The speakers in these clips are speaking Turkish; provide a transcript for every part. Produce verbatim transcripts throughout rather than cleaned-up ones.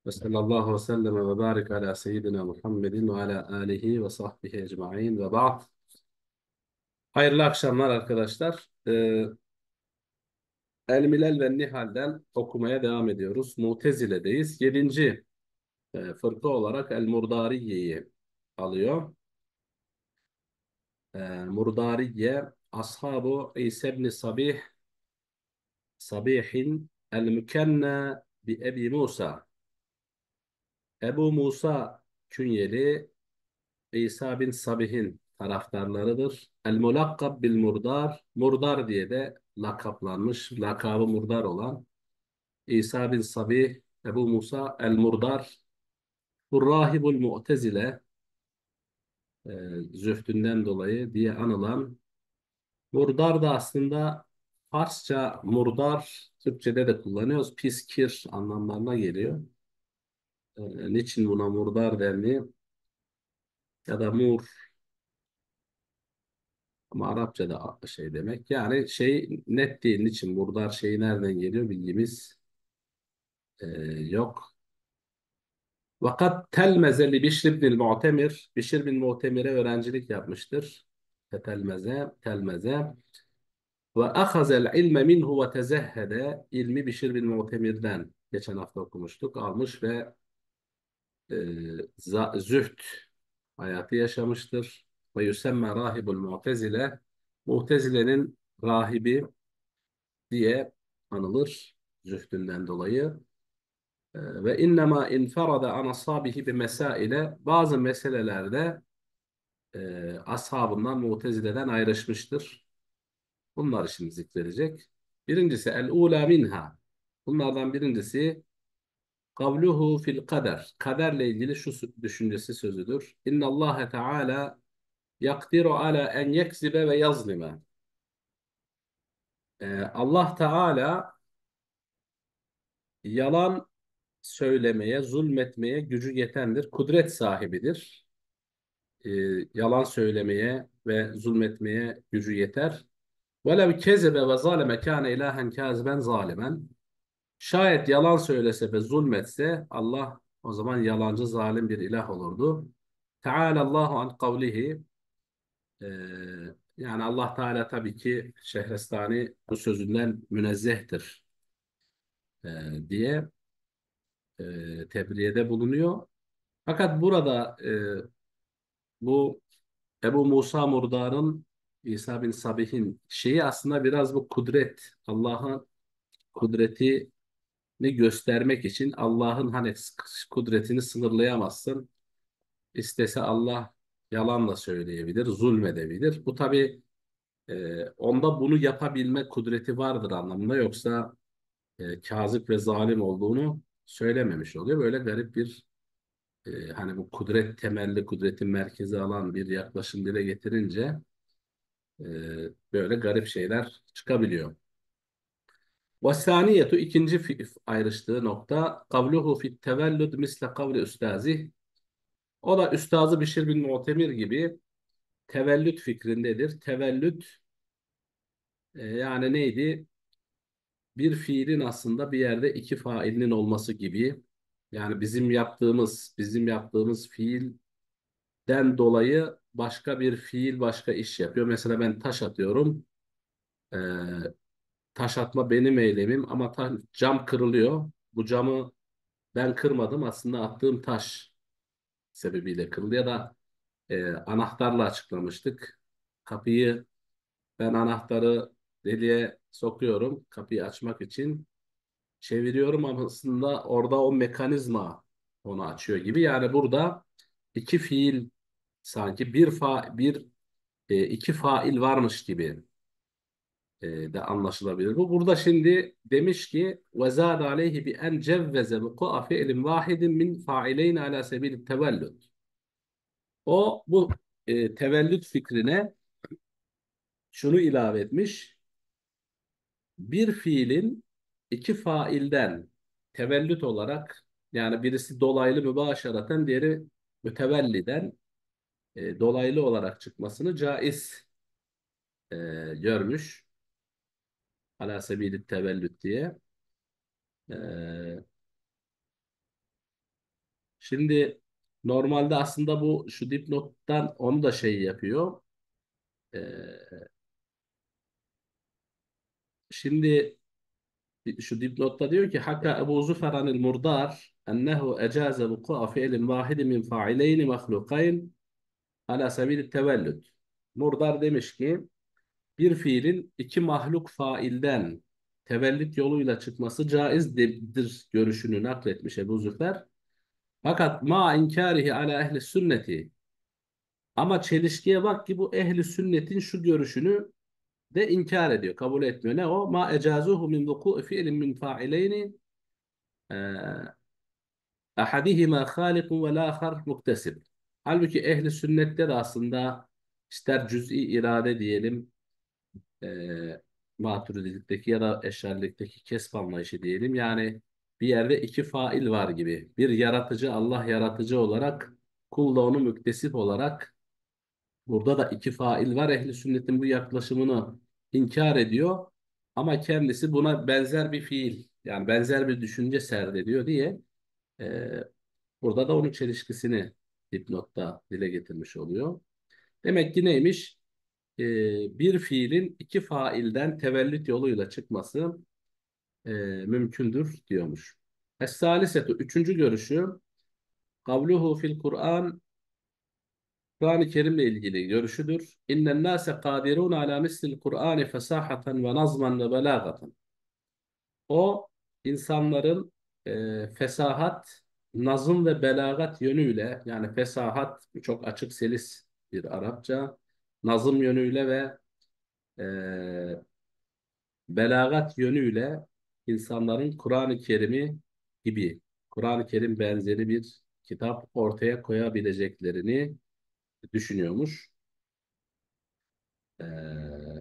Ve sallallahu ve sellem ve barik ala seyyidina Muhammedin ve ala alihi ve sahbihi ecma'in ve ba'd. Hayırlı akşamlar arkadaşlar. Ee, El Milal ve Nihal'den okumaya devam ediyoruz. Mutezile'deyiz. Yedinci e, fırka olarak El Murdariye'yi alıyor. E, Murdariye, Ashabu İsa ibn Sabih, Sabih'in El Mükenna bi Ebi Musa. Ebu Musa künyeli İsa bin Sabih'in taraftarlarıdır. El-Mulakkab bil Murdar, Murdar diye de lakaplanmış, lakabı Murdar olan İsa bin Sabih, Ebu Musa el-Murdar, bu Rahibul Mu'tezile, e, zühdünden dolayı diye anılan. Murdar da aslında Farsça murdar, Türkçe'de de kullanıyoruz. Pis, kir anlamlarına geliyor. E, niçin buna murdar dendi? Ya da mur, ama Arapçada şey demek. Yani şey net değil. Niçin? Murdar şeyi nereden geliyor bilgimiz e, yok. Vakat telmeze li Bişr bin Mu'temir. Bişr bin Mu'temir'e öğrencilik yapmıştır. Telmeze, telmeze. Ve ahazel ilme minhu ve tezehhede. İlmi Bişr bin Mu'temir'den geçen hafta okumuştuk. Almış ve e, za- zühd hayatı yaşamıştır. Ve yüsemme rahibul mu'tezile. Mu'tezile'nin rahibi diye anılır zühdünden dolayı. Ee, Ve innema inferada an ashabihi bi mesaile, bazı meselelerde e, ashabından Mutezile'den ayrışmıştır. Bunlar şimdi zikredecek. Birincisi el-ula minha. Bunlardan birincisi kavluhu fil kader. Kaderle ilgili şu sü- düşüncesi sözüdür. İnna Allah Teala yakdiru ala en yekzibe ve yazlime. Ee, Allah Teala yalan söylemeye, zulmetmeye gücü yetendir. Kudret sahibidir. Ee, yalan söylemeye ve zulmetmeye gücü yeter. وَلَوْ كَذَبَ وَظَالَمَ كَانَ إِلَٰهًا كَاذِبًا zalimen. Şayet yalan söylese ve zulmetse Allah o zaman yalancı, zalim bir ilah olurdu. Teala Allahu an kavlihi. Ee, yani Allah Teala tabii ki Şehrestani bu sözünden münezzehtir e, diye e, tebriyede bulunuyor. Fakat burada e, bu Ebu Musa Murdar'ın, İsa bin Sabih'in şeyi aslında biraz bu kudret, Allah'ın kudretini göstermek için. Allah'ın hani kudretini sınırlayamazsın. İstese Allah yalanla söyleyebilir, zulmedebilir. Bu tabii e, onda bunu yapabilme kudreti vardır anlamında, yoksa e, kazip ve zalim olduğunu söylememiş oluyor. Böyle garip bir e, hani bu kudret temelli, kudretin merkezi alan bir yaklaşım dile getirince e, böyle garip şeyler çıkabiliyor. Vesaniyetu, ikinci fi- ayrıştığı nokta kavluhu fit tevellud misle kavli üstazi. O da Üstazı Bişir bin Mu'temir gibi tevellüt fikrindedir. Tevellüt e, yani neydi? Bir fiilin aslında bir yerde iki failinin olması gibi. Yani bizim yaptığımız bizim yaptığımız fiilden dolayı başka bir fiil başka iş yapıyor. Mesela ben taş atıyorum. E, Taş atma benim eylemim ama ta- cam kırılıyor. Bu camı ben kırmadım, aslında attığım taş sebebiyle kırıldı. Ya da e, anahtarla açıklamıştık. Kapıyı ben anahtarı deliğe sokuyorum kapıyı açmak için. Çeviriyorum ama aslında orada o mekanizma onu açıyor gibi. Yani burada iki fiil, sanki bir fa bir e, iki fail varmış gibi e, de anlaşılabilir. Bu burada şimdi demiş ki ve zâd aleyhi bi en cevveze vuku'a fi'lin vahidin min fa'ileyn ala sebil tevellüd. O bu e, tevellüd fikrine şunu ilave etmiş. Bir fiilin iki failden tevellüt olarak, yani birisi dolaylı mübaşaraten, diğeri mütevelliden e, dolaylı olarak çıkmasını caiz e, görmüş. Ala sebil tevellüt diye. E, Şimdi normalde aslında bu şu dipnottan onu da şey yapıyor. Ee, şimdi şu dipnotta diyor ki Hakka Ebu Züferanil Murdar ennehu ecaze vuku'a fi'lin vahidi min fa'ileyni mahlukayn ala sebil tevellüd. Murdar demiş ki bir fiilin iki mahluk failden tevellüt yoluyla çıkması caizdir görüşünü nakletmiş Ebu Züfer. Fakat ma inkarihi ala ehli sünneti, ama çelişkiye bak ki bu ehli sünnetin şu görüşünü de inkar ediyor, kabul etmiyor. Ne o? Ma ecazuhu min vuku'i fi'lin min fa'ileyni ahadihima halikun ve lâkhar muktesib. Halbuki ehli sünnette de aslında ister cüz'i irade diyelim, e, Maturidilik ya da Eşarilik'teki kesb anlayışı diyelim. Yani bir yerde iki fail var gibi. Bir yaratıcı, Allah yaratıcı olarak, kul da onu müktesip olarak. Burada da iki fail var. Ehli sünnetin bu yaklaşımını inkar ediyor. Ama kendisi buna benzer bir fiil, yani benzer bir düşünce serdediyor diye e, burada da onun çelişkisini dipnotta dile getirmiş oluyor. Demek ki neymiş? E, bir fiilin iki failden tevellüt yoluyla çıkması e, mümkündür diyormuş. Es-salisetu, üçüncü görüşü, kavluhu fil Kur'an, Kur'an-ı Kerim'le ilgili görüşüdür. İnnen nâse kâdirûn alâ mislil Kur'âni fesâhaten ve nazman ve belâgaten. O insanların e, fesahat, nazım ve belagat yönüyle, yani fesahat çok açık selis bir Arapça, nazım yönüyle ve e, belagat yönüyle insanların Kur'an-ı Kerim'i gibi, Kur'an-ı Kerim benzeri bir kitap ortaya koyabileceklerini düşünüyormuş. E,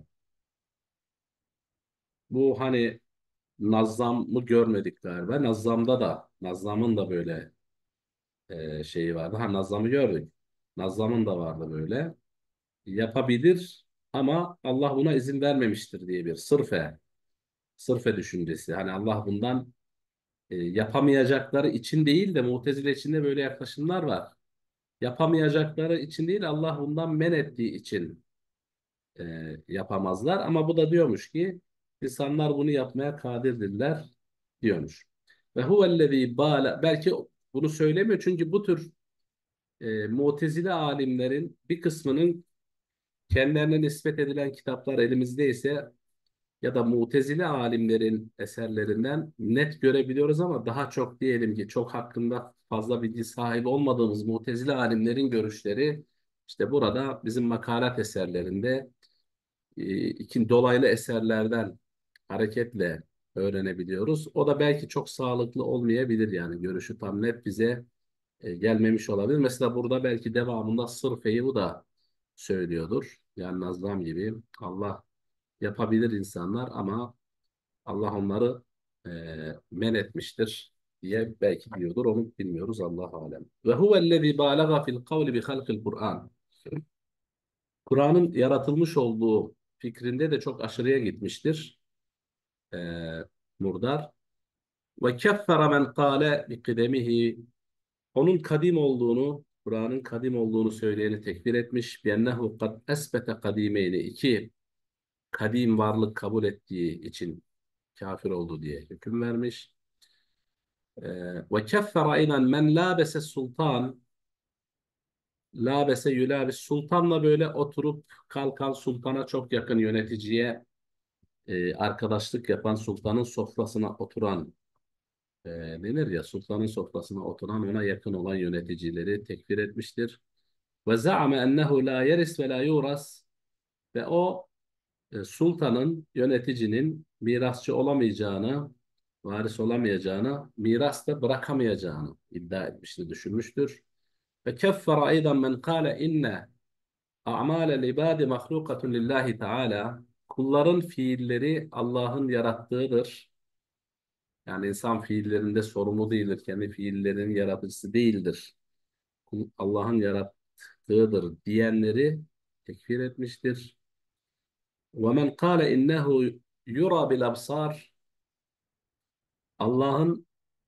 bu hani Nazzam'ı görmedik galiba. Nazzam'da da, Nazzam'ın da böyle e, şeyi vardı. Ha, Nazzam'ı gördük. Nazzam'ın da vardı böyle. Yapabilir ama Allah buna izin vermemiştir diye bir sırfe, sırfe düşüncesi. Hani Allah bundan e, yapamayacakları için değil de Mu'tezile içinde böyle yaklaşımlar var. Yapamayacakları için değil, Allah bundan men ettiği için e, yapamazlar. Ama bu da diyormuş ki insanlar bunu yapmaya kadirdirler diyormuş. Ve huvellezî bâle, belki bunu söylemiyor çünkü bu tür e, Mu'tezile alimlerin bir kısmının kendilerine nispet edilen kitaplar elimizdeyse ya da Mu'tezile alimlerin eserlerinden net görebiliyoruz, ama daha çok diyelim ki çok hakkında fazla bilgi sahibi olmadığımız Mu'tezile alimlerin görüşleri işte burada bizim makalat eserlerinde e, iki dolaylı eserlerden hareketle öğrenebiliyoruz. O da belki çok sağlıklı olmayabilir, yani görüşü tam net bize e, gelmemiş olabilir. Mesela burada belki devamında sırf bu da söylüyordur. Yani Nazlam gibi Allah yapabilir insanlar ama Allah onları e, men etmiştir diye belki diyordur. Onu bilmiyoruz, Allah alem. Ve huvellezî bâlega fil kavli bi halqil Kur'an. Kur'an'ın yaratılmış olduğu fikrinde de çok aşırıya gitmiştir. E, Murdar. Ve keffere men kâle bi kıdemihi. Onun kadim olduğunu, Kur'an'ın kadim olduğunu söyleyeni tekfir etmiş. Biennehu kad esbete kadimeyni. İki kadim varlık kabul ettiği için kafir oldu diye hüküm vermiş. Ee, Ve keffere aynen men labese sultan. Labese yulabis. Sultanla böyle oturup kalkan, sultana çok yakın yöneticiye e, arkadaşlık yapan, sultanın sofrasına oturan e, denir ya, sultanın sofrasına oturan, ona yakın olan yöneticileri tekfir etmiştir. Ve za'ame ennehu la yeris ve la yuras, ve o e, sultanın, yöneticinin mirasçı olamayacağını, varis olamayacağını, miras da bırakamayacağını iddia etmiştir, düşünmüştür. Ve keffere aydan men kâle inne a'mâlel ibâdi mahlukatun lillahi teâlâ. Kulların fiilleri Allah'ın yarattığıdır. Yani insan fiillerinde sorumlu değildir. Kendi fiillerinin yaratıcısı değildir. Kul Allah'ın yarattığıdır diyenleri tekfir etmiştir. وَمَنْ قَالَ اِنَّهُ يُرَى بِالْأَبْصَارِ. Allah'ın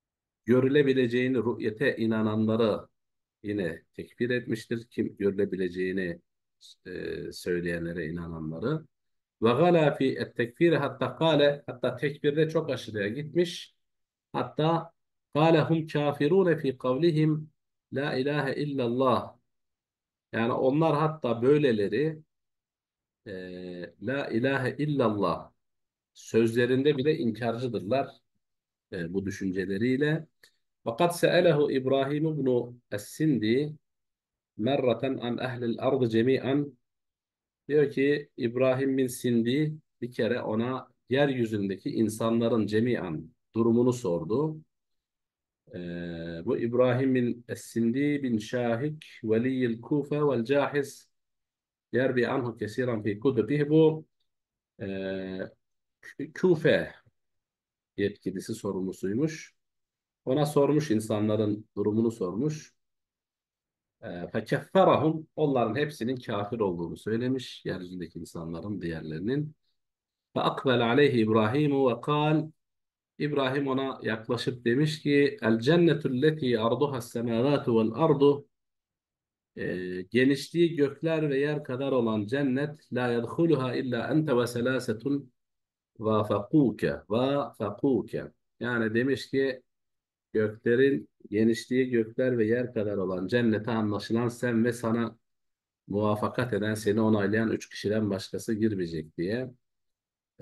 görülebileceğini, rü'yete inananları yine tekfir etmiştir. Kim görülebileceğini e, söyleyenlere inananları. Ve gala fi et-tekfir hatta kâle, hatta tekfirde çok aşırıya gitmiş. Hatta kâle hum kafirûne fi kavlihim la ilahe illallah. Yani onlar hatta böyleleri e, la ilahe illallah sözlerinde bile inkarcıdırlar e, bu düşünceleriyle. Fakat se'elehu İbrahim ibn Es-Sindi merraten an ehlil ardı cemi'an. Diyor ki İbrahim bin Sindi bir kere ona yeryüzündeki insanların cemi'an durumunu sordu. Ee, bu İbrahim bin Es-Sindi bin Şahik veliyil Kufe vel Cahiz yerbi anhu kesiren fi kutubihi. Bu e, Küfe yetkilisi sorumlusuymuş. Ona sormuş, insanların durumunu sormuş. E, fekefferahum, onların hepsinin kafir olduğunu söylemiş. Yeryüzündeki insanların diğerlerinin. Fe akbel aleyhi İbrahimu ve kal, İbrahim ona yaklaşıp demiş ki el cennetu lleti arduha semavatu vel ardu, e, genişliği gökler ve yer kadar olan cennet la yedhuluha illa ente ve selasetun vafakuke vafakuke. Yani demiş ki göklerin genişliği gökler ve yer kadar olan cennete anlaşılan sen ve sana muvaffakat eden, seni onaylayan üç kişiden başkası girmeyecek diye e,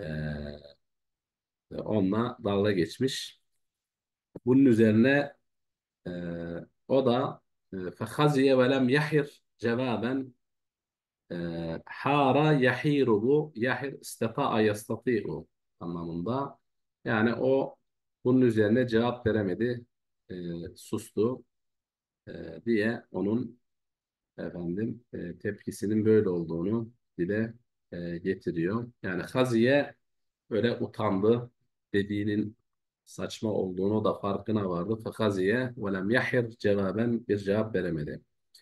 onunla dalga geçmiş. Bunun üzerine e, o da e, fehaziye ve lem yahir cevaben, e, hara yahiruhu, yahir istata'a yastati'u anlamında. Yani o bunun üzerine cevap veremedi, e, sustu e, diye onun efendim e, tepkisinin böyle olduğunu dile e, getiriyor. Yani haziye öyle utandı, dediğinin saçma olduğunu da farkına vardı. Fekaziye ve lem yahir cevaben, bir cevap veremedi.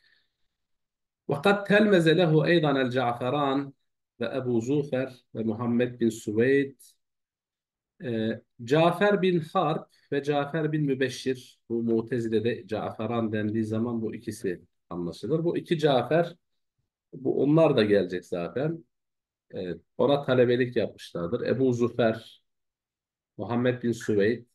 وقد تلمذ له أيضا الجعفران وأبو زوفر ومحمد bin Süveyd. Ee, Cafer bin Harp ve Cafer bin Mübeşşir, bu Mutezile'de Caferan dendiği zaman bu ikisi anlaşılır. Bu iki Cafer, bu onlar da gelecek zaten. Ee, ona talebelik yapmışlardır. Ebu Zufer, Muhammed bin Süveyd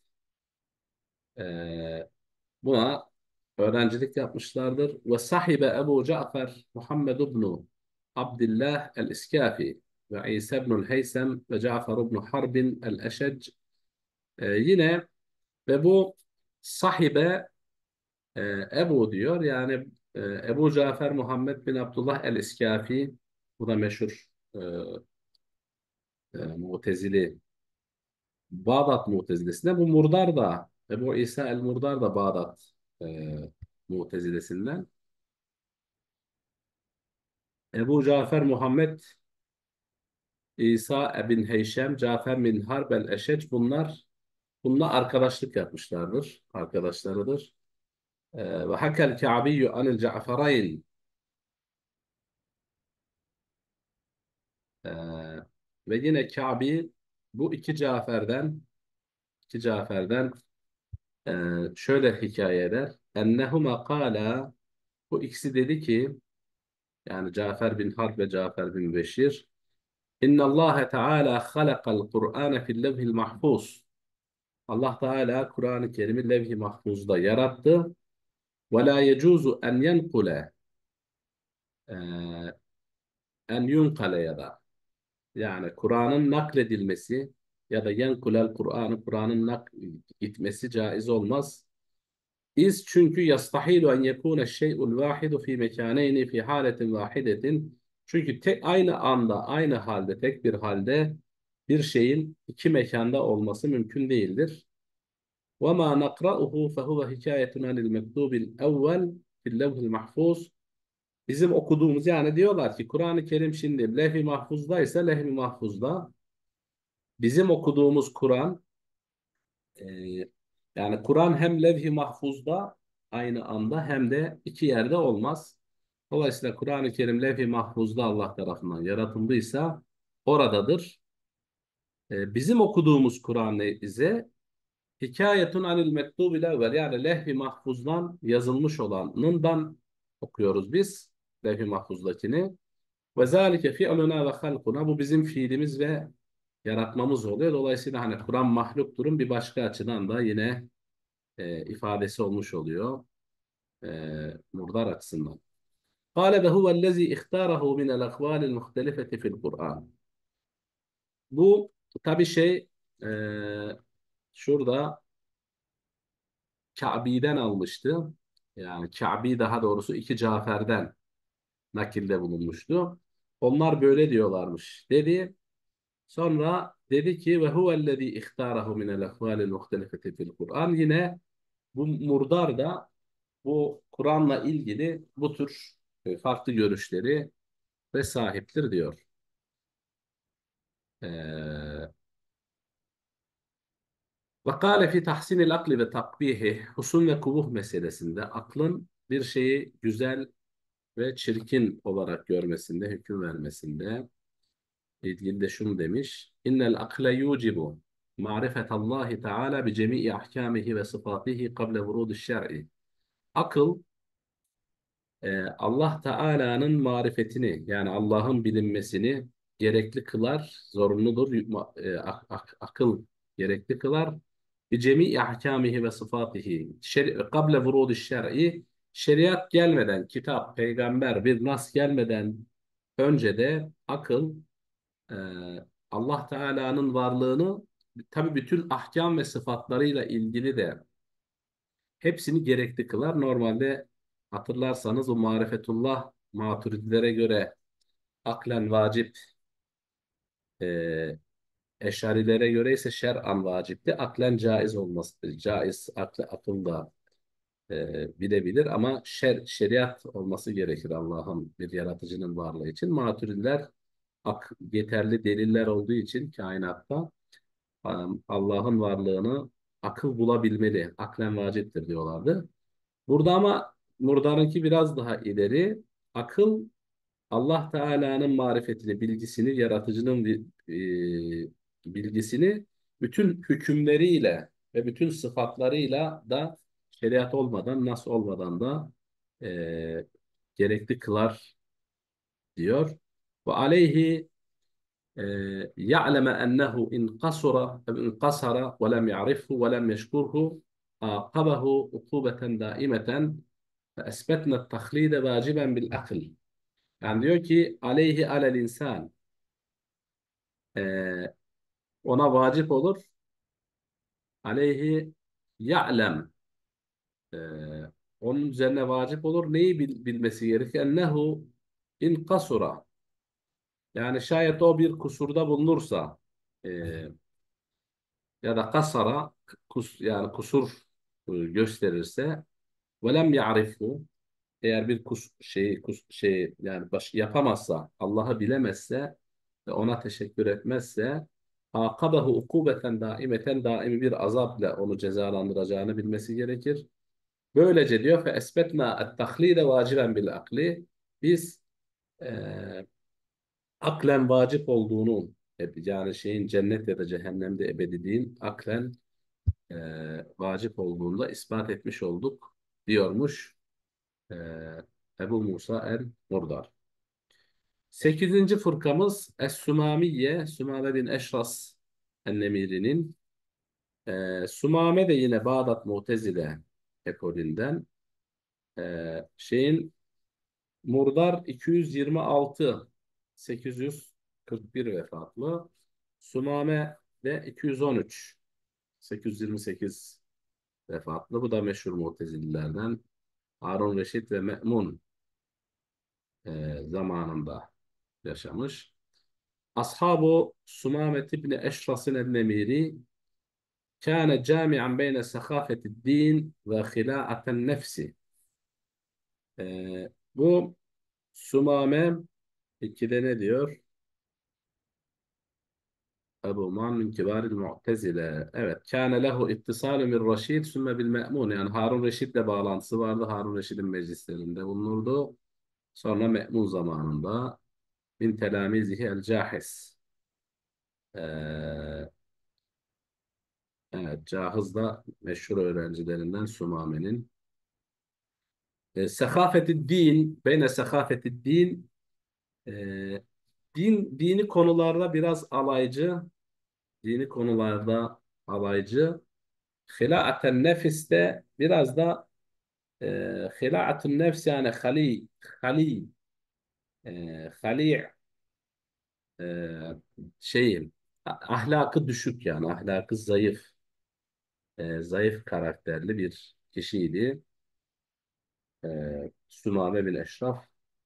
e, buna öğrencilik yapmışlardır. Ve sahibe Ebu Cafer Muhammed ibn Abdullah el-İskafi ve İsa ibn Heysem ve Cafer ibn Harbin el-Eşec. Ee, yine ve bu sahibe, e, Ebu diyor yani, e, Ebu Cafer Muhammed bin Abdullah el-İskafi, bu da meşhur e, e, Mu'tezili, Bağdat Mu'tezilesinden. Bu Murdar da, Ebu İsa el-Murdar da Bağdat e, Mu'tezilesinden. Ebu Cafer Muhammed İsa bin Heyşem, Cafer bin Harb el-Eşeç, bunlar bununla arkadaşlık yapmışlardır. Arkadaşlarıdır. E, ve hakel Ka'biyyü anil Ca'ferayn. Ee, ve yine Ka'bi bu iki Cafer'den iki Cafer'den e, şöyle hikaye eder. Ennehuma kâlâ, bu ikisi dedi ki, yani Cafer bin Harb ve Cafer bin Beşir, İnna Allah Teala halakal Kur'ane fil levhil mahfuz. Allah Teala Kur'an-ı Kerim'i levh-i mahfuzda yarattı. Ve la yecuzu en yenkule, e, en yunkale, ya da yani Kur'an'ın nakledilmesi ya da yenkulel Kur'an'ı Kur'an'ın nak gitmesi caiz olmaz. İz çünkü yastahilu en yekune şey'ul vahidu fi mekaneyni fi haletin vahidetin. Çünkü tek aynı anda, aynı halde, tek bir halde bir şeyin iki mekanda olması mümkün değildir. Ve ma nakra'uhu fehuve hikayetun anil mektubil evvel fil levhil mahfuz. Bizim okuduğumuz, yani diyorlar ki Kur'an-ı Kerim şimdi levh-i mahfuzdaysa levh-i mahfuzda, bizim okuduğumuz Kur'an, e, yani Kur'an hem levh-i mahfuzda aynı anda hem de iki yerde olmaz. Dolayısıyla Kur'an-ı Kerim levh-i mahfuzda Allah tarafından yaratıldıysa oradadır. E, bizim okuduğumuz Kur'an ise Hikayetun anil mektubil evvel, yani levh-i mahfuzdan yazılmış olanından okuyoruz biz levh-i mahfuzdakini. Ve zâlike fi'luna ve halkuna, bu bizim fiilimiz ve yaratmamız oluyor. Dolayısıyla hani Kur'an mahlukturun bir başka açıdan da yine e, ifadesi olmuş oluyor e, murdar açısından. Kâle ve huvellezî ihtârahu minel ahvâlil muhtelifeti fil Kur'an. Bu tabi şey e, şurada Ka'bi'den almıştı. Yani Ka'bi, daha doğrusu iki Cafer'den nakilde bulunmuştu. Onlar böyle diyorlarmış dedi. Sonra dedi ki ve huvellezî ihtârahu minel ahvâlil muhtelifeti fil Kur'an. Yine bu murdar da bu Kur'an'la ilgili bu tür e, farklı görüşleri ve sahiptir diyor. Ee, Ve kâle fi tahsinil akli ve takbihi, husun ve kubuh meselesinde aklın bir şeyi güzel ve çirkin olarak görmesinde, hüküm vermesinde ilgili de şunu demiş. İnnel akle yucibu ma'rifetallahi teala bi cemii ahkamihi ve sıfatihi kable vurudi şer'i. Akıl e, Allah Teala'nın marifetini, yani Allah'ın bilinmesini gerekli kılar, zorunludur. E, ak- ak- akıl gerekli kılar. Bi cemii ahkamihi ve sıfatihi. Şer kable vurudi şer'i, şeriat gelmeden, kitap, peygamber, bir nas gelmeden önce de akıl e, Allah Teala'nın varlığını, tabii bütün ahkam ve sıfatlarıyla ilgili de hepsini gerekli kılar. Normalde hatırlarsanız o marifetullah maturidilere göre aklen vacip, e, eşarilere göre ise şer'an vacipti. Aklen caiz olması, caiz akle, akılda e, bilebilir ama şer, şeriat olması gerekir Allah'ın, bir yaratıcının varlığı için. Maturidiler ak, yeterli deliller olduğu için kainatta um, Allah'ın varlığını akıl bulabilmeli, aklen vaciptir diyorlardı. Burada ama Murdar'ınki biraz daha ileri. Akıl Allah Teala'nın marifetini, bilgisini, yaratıcının e, bilgisini bütün hükümleriyle ve bütün sıfatlarıyla da şeriat olmadan, nas olmadan da e, gerekli kılar diyor. Ve aleyhi e, ya'leme ennehu in kasura in kasara ve lem ya'rifhu ve lem yeşkurhu aqabahu ukubeten daimeten fe esbetne tahlide vaciben bil akıl. Yani diyor ki aleyhi alel insan, e, ona vacip olur. Aleyhi ya'lem, e, onun üzerine vacip olur. Neyi bil- bilmesi gerekir? Ennehu in kasura, yani şayet o bir kusurda bulunursa, e, ya da kasara, kus, yani kusur e, gösterirse, ve lem ya'rifu, eğer bir kus, şey, kus, şey yani baş, yapamazsa, Allah'ı bilemezse ve ona teşekkür etmezse, akabehu ukubeten daimeten, daimi bir azapla onu cezalandıracağını bilmesi gerekir. Böylece diyor fe esbetna et-tahlide vaciben bil akli, biz e, aklen vacip olduğunu, yani şeyin cennet ya da cehennemde ebediliğin aklen e, vacip olduğunu da ispat etmiş olduk diyormuş e, Ebu Musa el-Murdar. Sekizinci fırkamız Es-Sümamiye, Sümame bin Eşras el-Nemiri'nin. E, Sümame de yine Bağdat Mu'tezile ekolünden. E, şeyin Murdar iki yüz yirmi altı sekiz yüz kırk bir vefatlı. Sümame de iki yüz on üç sekiz yüz yirmi sekiz vefatlı. Bu da meşhur Mu'tezililerden. Harun Reşit ve Me'mun e, zamanında yaşamış. Ashabu Sumamet ibn Eşras'ın el-Nemiri kâne cami'an beyne sekâfetid din ve hilâaten nefsi. E, bu Sumame ikide ne diyor? Ebu Man min kibaril mu'tezile. Evet. Kâne lehu ittisâlu min Reşid sümme bil Me'mun. Yani Harun Reşid'le bağlantısı vardı. Harun Reşid'in meclislerinde bulunurdu. Sonra Me'mun zamanında min telamizihi el-Cahis. Ee, Evet, Cahız da meşhur öğrencilerinden Sumame'nin. E, Sekafeti din, beyne sekafeti din, e, din, dini konularda biraz alaycı, dini konularda alaycı. Hilaaten nefis de biraz da e, hilaatun nefs yani hali, hali, e, hali e, şeyim, ahlakı düşük yani ahlakı zayıf, e, zayıf karakterli bir kişiydi. E, Sümame bin Eşraf.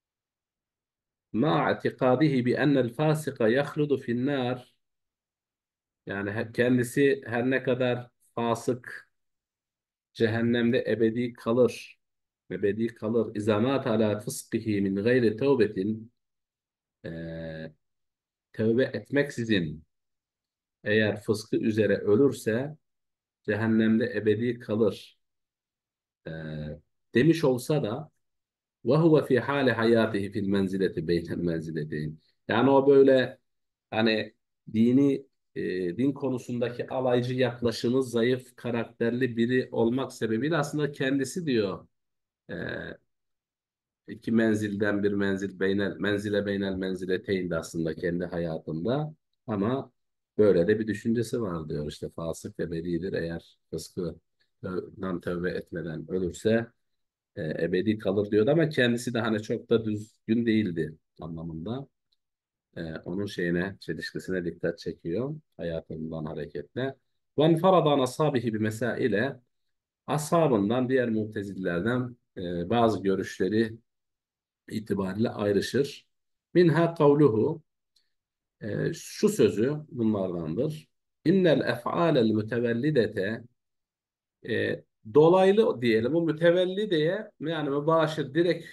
Ma i'tikadihi bi ennel fasıka yahludu finnar. Yani he- kendisi her ne kadar fasık cehennemde ebedi kalır. Ebedi kalır. İzâ mâte alâ fıskihi min gayri tevbetin. Ee, Tevbe etmeksizin eğer fıskı üzere ölürse cehennemde ebedi kalır. Ee, Demiş olsa da ve huve fi hali hayatihi fil menzileti beynel menzileteyn. Yani o böyle hani dini e, din konusundaki alaycı yaklaşımı zayıf karakterli biri olmak sebebiyle aslında kendisi diyor e, iki menzilden bir menzil beynel menzile beynel menzileteyn de aslında kendi hayatında ama böyle de bir düşüncesi var diyor işte fasık ve beridir eğer fıskından tövbe etmeden ölürse e, ebedi kalır diyordu ama kendisi de hani çok da düzgün değildi anlamında. E, onun şeyine, çelişkisine dikkat çekiyor hayatından hareketle. Ve farada ashabihi bir mesaile ashabından diğer mutezililerden e, bazı görüşleri itibariyle ayrışır. Minha kavluhu e, şu sözü bunlardandır. İnnel ef'alel mütevellidete e, dolaylı diyelim o mütevellideye yani mübaşir direkt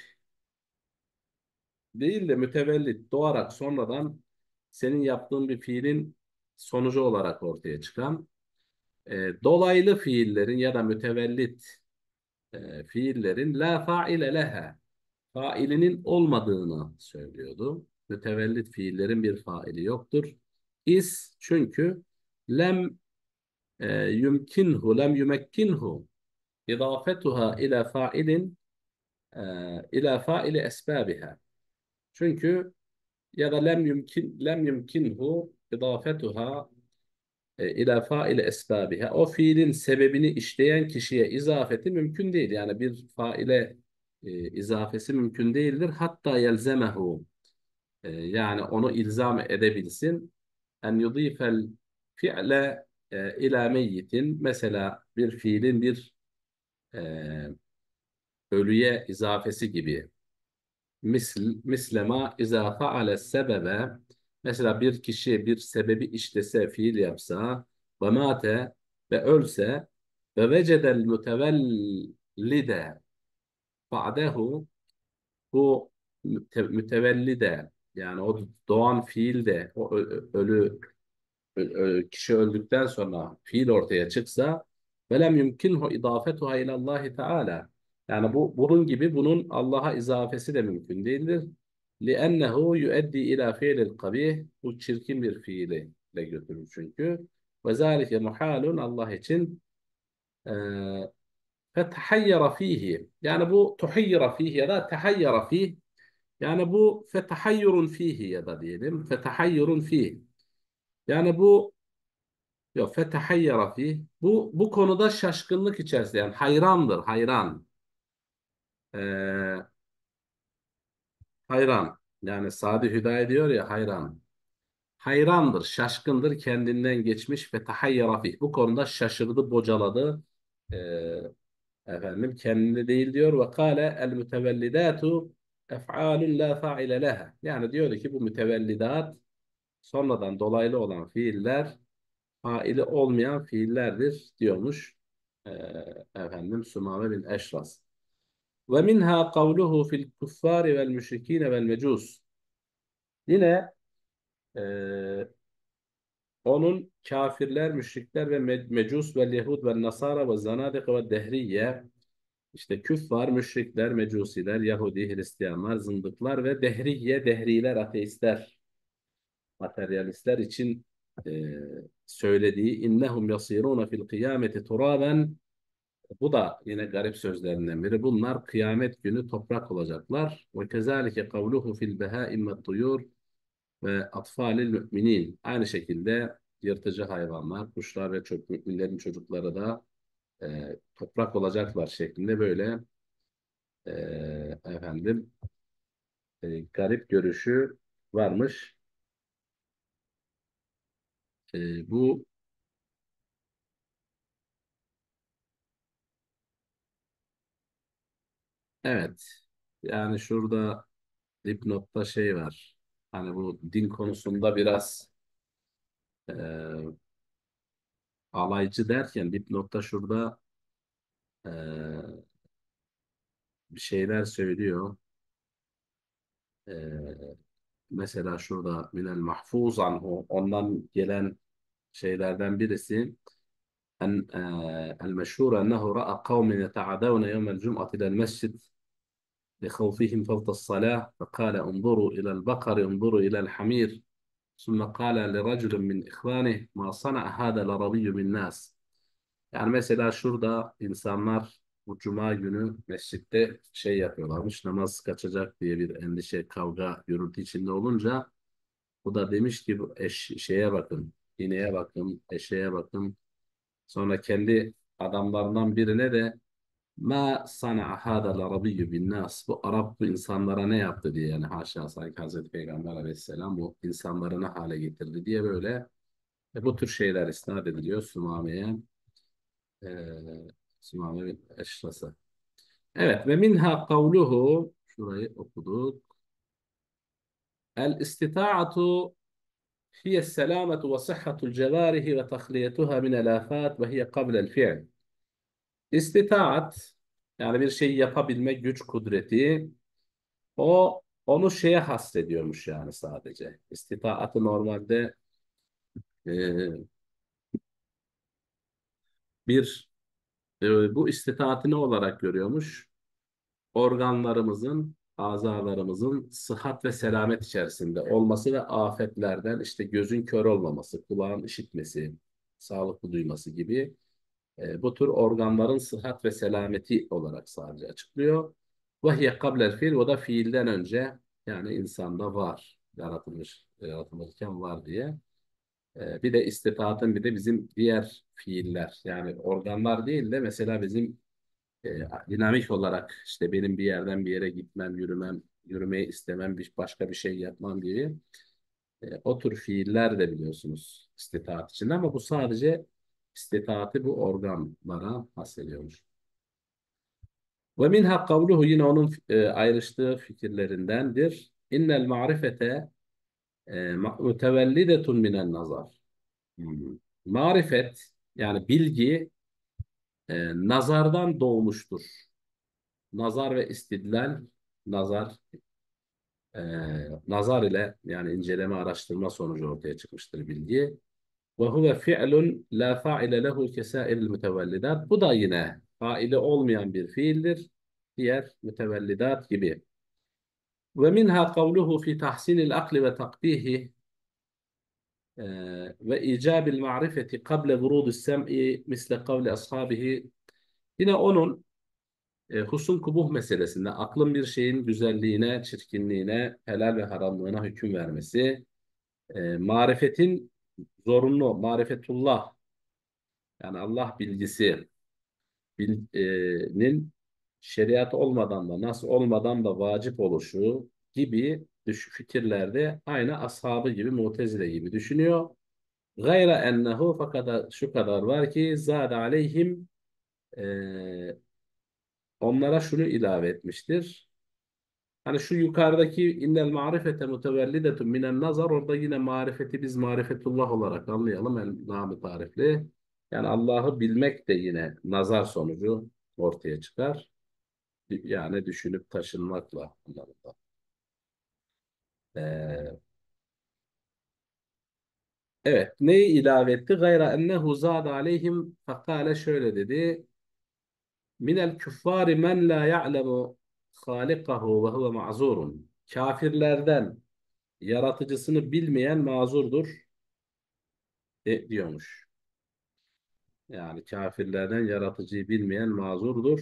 değil de mütevellit doğarak sonradan senin yaptığın bir fiilin sonucu olarak ortaya çıkan e, dolaylı fiillerin ya da mütevellit e, fiillerin la faile leha failinin olmadığını söylüyordu. Mütevellit fiillerin bir faili yoktur. İs çünkü lem e, yumkinhu lem yumekkinhu idafetuha ila failin e, ila faili esbabiha. Çünkü ya da lem yumkin lem yumkinhu idafetuha e, ila faile esbabiha. O fiilin sebebini işleyen kişiye izafeti mümkün değil. Yani bir faile e, izafesi mümkün değildir. Hatta yelzemehu e, yani onu ilzam edebilsin. En yudifel fi'le e, ila meyyitin mesela bir fiilin bir e, ölüye izafesi gibi. Misl, mislema izâ faale sebebe mesela bir kişi bir sebebi işlese, fiil yapsa ve mate ve ölse ve vecedel mütevellide ba'dehu bu müte- mütevellide yani o doğan fiil de o ö- ölü ö- ö- kişi öldükten sonra fiil ortaya çıksa velem yumkinhu idafetuha ilallahi teala yani bu bunun gibi bunun Allah'a izafesi de mümkün değildir. لِأَنَّهُ يُؤَدِّي ila fiilil kabih bu çirkin bir fiile götürür çünkü. Ve zâlike muhalun Allah için e, fetehayyara fihi yani bu tuhayyara fihi ya da tehayyara fihi yani bu fetehayyurun fihi ya da diyelim fetehayyurun fihi yani bu yok fetehayyara fih. Bu bu konuda şaşkınlık içerisinde yani hayrandır, hayran. Ee, Hayran. Yani Sadi Hüdayi diyor ya hayran. Hayrandır, şaşkındır, kendinden geçmiş fetehayyara fih. Bu konuda şaşırdı, bocaladı. Ee, Efendim kendini değil diyor ve kâle el mütevellidatu ef'alun la fa'ile leha. Yani diyordu ki bu mütevellidat sonradan dolaylı olan fiiller faili olmayan fiillerdir diyormuş e, efendim Sümame bin Eşras. Ve minha kavluhu fil kuffari vel müşrikine vel mecus. Yine e, onun kafirler, müşrikler ve me- mecus ve yehud ve nasara ve zanadika ve dehriye işte küffar, müşrikler, mecusiler, Yahudi, Hristiyanlar, zındıklar ve dehriye, dehriler, ateistler, materyalistler için e, söylediği innehum yasiruna fil kıyameti turaben, bu da yine garip sözlerinden biri. Bunlar kıyamet günü toprak olacaklar. Ve kezalike kavluhu fil behaim ve tuyur ve atfalil müminin. Aynı şekilde yırtıcı hayvanlar, kuşlar ve çocuk, müminlerin çocukları da e, toprak olacaklar şeklinde böyle e, efendim e, garip görüşü varmış. E, bu evet, yani şurada dipnotta şey var. Hani bu din konusunda biraz e, alaycı derken dipnotta şurada e, bir şeyler söylüyor. E, Mesela şurada minel mahfuz anhu, ondan gelen şeylerden birisi en el meşhur ennehu ra'a kavmin yeta'adavne yevmel cum'ati ilel mescid لخوفهم فوت الصلاة فقال انظروا إلى البقر انظروا إلى الحمير ثم قال لرجل من إخوانه ما صنع هذا العربي بالناس. Yani mesela şurada insanlar bu cuma günü mescitte şey yapıyorlarmış, namaz kaçacak diye bir endişe, kavga, gürültü içinde olunca bu da demiş ki bu eş, şeye bakın, ineğe bakın, eşeğe bakın. Sonra kendi adamlarından birine de ma sana'a hadal arabiyyü bin nas, bu Arap bu insanlara ne yaptı diye, yani haşa sanki Hazreti Peygamber aleyhisselam bu insanları ne hale getirdi diye böyle e, bu tür şeyler isnat ediliyor Sümame'ye, e, Sümame bin Eşras'a. Evet, ve minha kavluhu, şurayı okuduk. El istita'atu hiye selametu ve sıhhatul cevarihi ve tahliyatuha min el afat ve hiye kablel fi'l. İstitaat, yani bir şeyi yapabilme güç kudreti, o onu şeye hasrediyormuş yani sadece. İstitaatı normalde e, bir e, bu istitaatı ne olarak görüyormuş? Organlarımızın, azalarımızın sıhhat ve selamet içerisinde olması ve afetlerden, işte gözün kör olmaması, kulağın işitmesi, sağlıklı duyması gibi e, bu tür organların sıhhat ve selameti olarak sadece açıklıyor. Vahiye kablel fiil, o da fiilden önce, yani insanda var, yaratılmış, yaratılırken var diye. E, bir de istitaatın bir de bizim diğer fiiller, yani organlar değil de mesela bizim e, dinamik olarak işte benim bir yerden bir yere gitmem, yürümem, yürümeyi istemem, bir başka bir şey yapmam gibi e, o tür fiiller de biliyorsunuz istitaat içinde, ama bu sadece istitaati bu organlara hasrediyormuş. Ve minha kavluhu, yine onun e, ayrıştığı fikirlerindendir. İnnel ma'rifete e, ma- mütevellidetun minen nazar. Hmm. Marifet, yani bilgi e, nazardan doğmuştur. Nazar ve istidlal, nazar e, nazar ile, yani inceleme araştırma sonucu ortaya çıkmıştır bilgi. Ve huve fi'lun la fa'ile lehu kesairil mütevellidat. Bu da yine faili olmayan bir fiildir. Diğer mütevellidat gibi. Ve minha kavluhu fi tahsinil akli ve takbihi e, ve icabil ma'rifeti kable vurudus sem'i misle kavli ashabihi. Yine onun e, husn kubuh meselesinde aklın bir şeyin güzelliğine, çirkinliğine, helal ve haramlığına hüküm vermesi, e, marifetin zorunlu, marifetullah, yani Allah bilgisi bil- e, nin şeriat olmadan da, nas olmadan da vacip oluşu gibi düş fikirlerde aynı ashabı gibi, Mu'tezile gibi düşünüyor. Gayra ennehu, fakat şu kadar var ki zâde aleyhim, e, onlara şunu ilave etmiştir. Hani şu yukarıdaki innel marifete mutevellidetun minen nazar, orada yine marifeti biz marifetullah olarak anlayalım. El namı tarifli. Yani Allah'ı bilmek de yine nazar sonucu ortaya çıkar. Yani düşünüp taşınmakla anlamında. Ee, evet. Neyi ilave etti? Gayra ennehu zâde aleyhim fekâle, şöyle dedi. Minel küffâri men la ya'lemu hâlikahu ve huve ma'zurun. Kafirlerden yaratıcısını bilmeyen mazurdur. e, diyormuş. Yani kafirlerden yaratıcıyı bilmeyen mazurdur.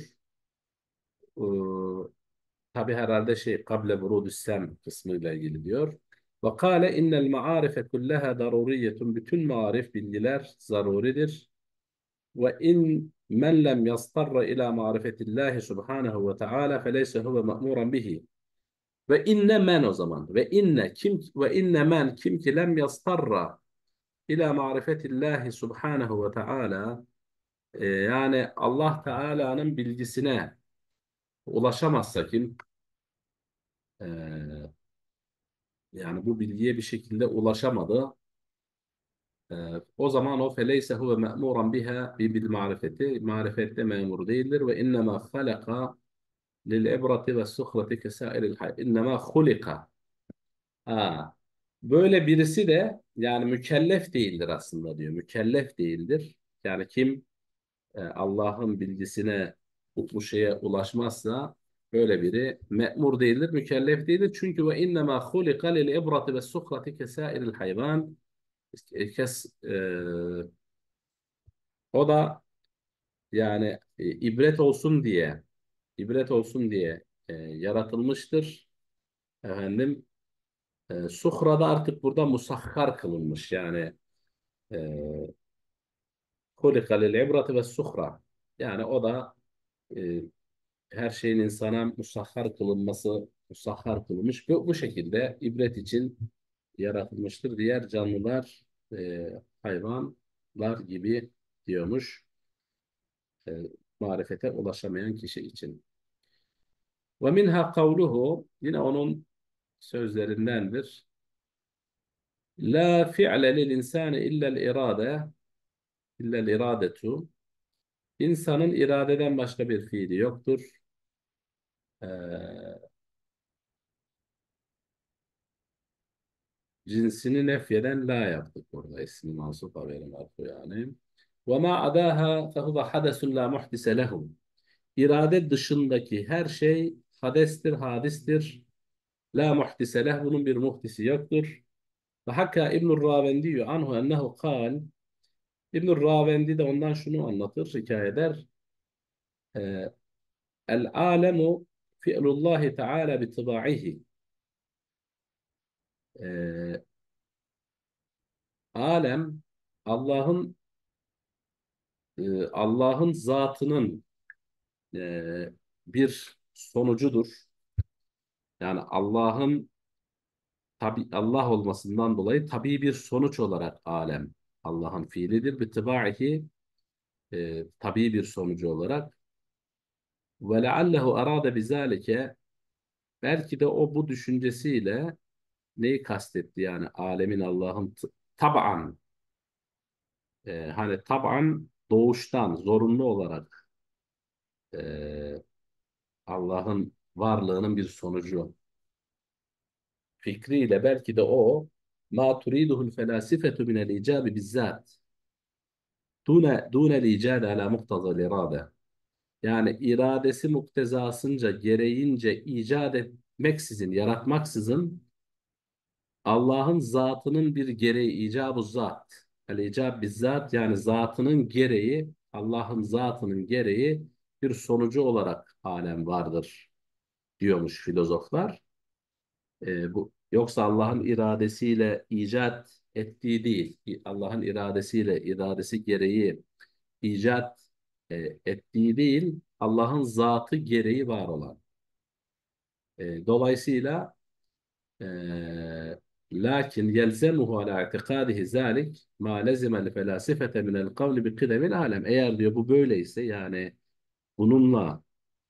Ee, tabi herhalde şey kable vurudüssem kısmıyla ilgili diyor. Ve kâle innel ma'arife kullaha daruriyetun. Bütün marif bilgiler zaruridir. Ve in men lem yastarra ila marifetillahi subhanahu ve ta'ala feleyse huve ma'muran bihi. Ve inne men o zaman. Ve inne kim ve inne men kim ki lem yastarra ila marifetillahi subhanahu ve ta'ala, e, yani Allah Teala'nın bilgisine ulaşamazsa kim, e, yani bu bilgiye bir şekilde ulaşamadı, e, o zaman o feleyse huve me'muran biha bi bil marifeti, marifette memur değildir. Ve innema halaka lil ibrati ve suhrati kesairil hay, innema hulika. Ha. Böyle birisi de yani mükellef değildir aslında diyor. Mükellef değildir. Yani kim e, Allah'ın bilgisine bu, bu şeye ulaşmazsa böyle biri me'mur değildir, mükellef değildir. Çünkü ve innema hulika lil ibrati ve suhrati kesairil hayvan. E, Kes, e, o da yani e, ibret olsun diye ibret olsun diye e, yaratılmıştır. Efendim, e, suhra da artık burada musahhar kılınmış. Yani e, hulika lil ibrati ve suhra. Yani o da e, her şeyin insana musahhar kılınması, musahhar kılınmış. Bu, bu şekilde ibret için yaratılmıştır. Diğer canlılar, e, hayvanlar gibi diyormuş, e, marifete ulaşamayan kişi için. Ve minha kavluhu, yine onun sözlerindendir. La fi'le lil insani illa'l irade, illa'l iradetu. İnsanın iradeden başka bir fiili yoktur. Ee, cinsini nefyeden la yaptık burada. İsmi mansup haberi marfu yani. Ve ma adaha fehuve hadesun la muhdise lehu. İrade dışındaki her şey hadestir, hadistir. La muhdise leh, bunun bir muhdisi yoktur. Ve hakka İbn-i Ravendi anhu ennehu kal. İbn-i Ravendi de ondan şunu anlatır, hikaye eder. Ee, El alemu fi'lullahi teala bitiba'ihi. Ee, alem Allah'ın e, Allah'ın zatının e, bir sonucudur. Yani Allah'ın tabi Allah olmasından dolayı tabii bir sonuç olarak alem Allah'ın fiilidir. Bitibaihi, e, tabii bir sonucu olarak. Ve leallehu arade bizalike, belki de o bu düşüncesiyle neyi kastetti, yani alemin Allah'ın t- tab'an, e, hani tab'an doğuştan zorunlu olarak e, Allah'ın varlığının bir sonucu fikriyle, belki de o ma turiduhul felasifetu minel icabi bizzat dune dunel icade ala muktazal irade, yani iradesi muktezasınca gereğince icat etmeksizin, yaratmaksızın Allah'ın zatının bir gereği, icab-ı zat. El icab bizzat, yani zatının gereği, Allah'ın zatının gereği bir sonucu olarak alem vardır diyormuş filozoflar. E, bu yoksa Allah'ın iradesiyle icat ettiği değil. Allah'ın iradesiyle, iradesi gereği icat e, ettiği değil. Allah'ın zatı gereği var olan. E, dolayısıyla e, lakin yelzemuhu ala i'tikadihi zalik ma lezime li felasifete minel kavli bi kıdemil alem. Eğer diyor bu böyleyse, yani bununla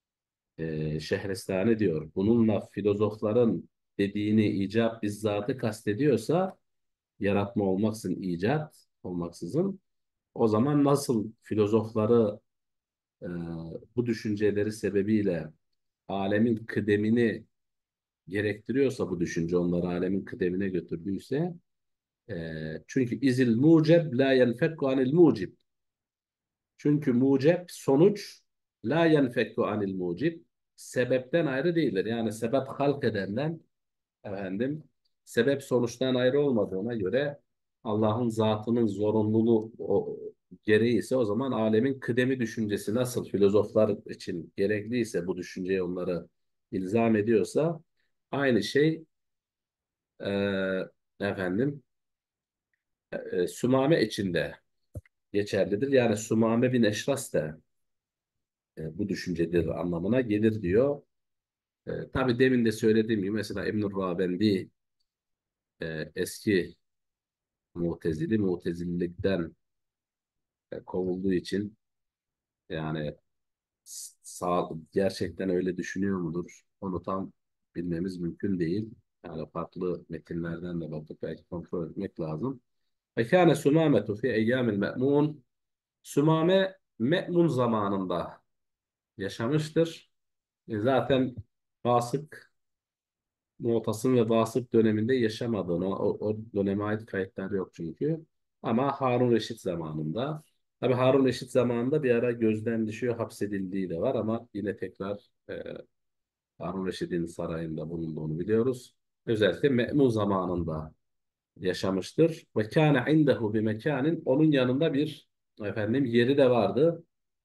e, Şehristani diyor, bununla filozofların dediğini icap bizzatı kastediyorsa, yaratma olmaksızın, icat olmaksızın, o zaman nasıl filozofları e, bu düşünceleri sebebiyle alemin kıdemini gerektiriyorsa, bu düşünce onları alemin kıdemine götürdüyse, e, çünkü izil muceb la yenfekku anil mucib, çünkü mucep sonuç, la yenfekku anil mucib, sebepten ayrı değildir. Yani sebep halk edenden, efendim, sebep sonuçtan ayrı olmadığına göre Allah'ın zatının zorunluluğu o, gereği ise o zaman alemin kıdemi düşüncesi nasıl filozoflar için gerekliyse bu düşünceyi onları ilzam ediyorsa aynı şey e, efendim e, Sümame içinde geçerlidir. Yani Sümame bin Eşras da e, bu düşüncedir anlamına gelir diyor. E, tabii demin de söylediğim gibi mesela İbn-i Rabendi e, eski Mu'tezili, Mu'tezililikten e, kovulduğu için yani s- sağ, gerçekten öyle düşünüyor mudur? Onu tam bilmemiz mümkün değil. Yani farklı metinlerden de bakıp belki kontrol etmek lazım. Ve kâne Sümâmetu fi eyyâmil me'mûn. Sümame Me'mun zamanında yaşamıştır. E, zaten Fasık Mu'tasım ve Vasık döneminde yaşamadığını, o, o döneme ait kayıtlar yok çünkü. Ama Harun Reşit zamanında. Tabii Harun Reşit zamanında bir ara gözden düşüyor, hapsedildiği de var ama yine tekrar e, Harun Reşit'in sarayında bulunduğunu biliyoruz. Özellikle Me'mun zamanında yaşamıştır. Ve kâne indehu bi mekânin, onun yanında bir efendim yeri de vardı.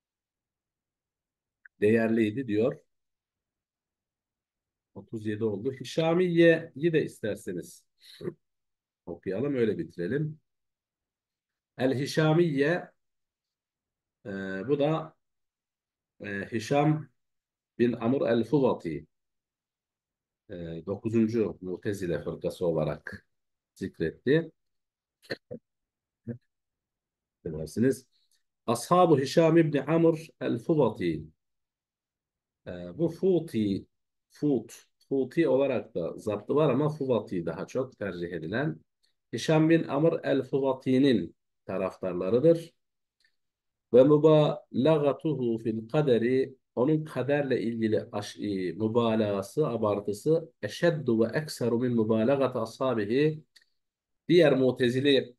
Değerliydi diyor. otuz yedi oldu. Hişamiye'yi de isterseniz okuyalım, öyle bitirelim. El-Hişamiye, e, bu da e, Hişam bin Amr el-Fuvati, e, dokuzuncu Mu'tezile fırkası olarak zikretti. Dersiniz. Ashab-ı Hişam ibn Amr el-Fuvati, e, bu Futi, Fut, Futi olarak da zaptı var ama Fuvati daha çok tercih edilen. Hişam bin Amr el-Fuvati'nin taraftarlarıdır. Ve mübalağatuhu fil kaderi, onun kaderle ilgili aş, e, mübalağası, abartısı eşeddu ve ekseru min mübalağati ashabihi, diğer Mu'tezililerin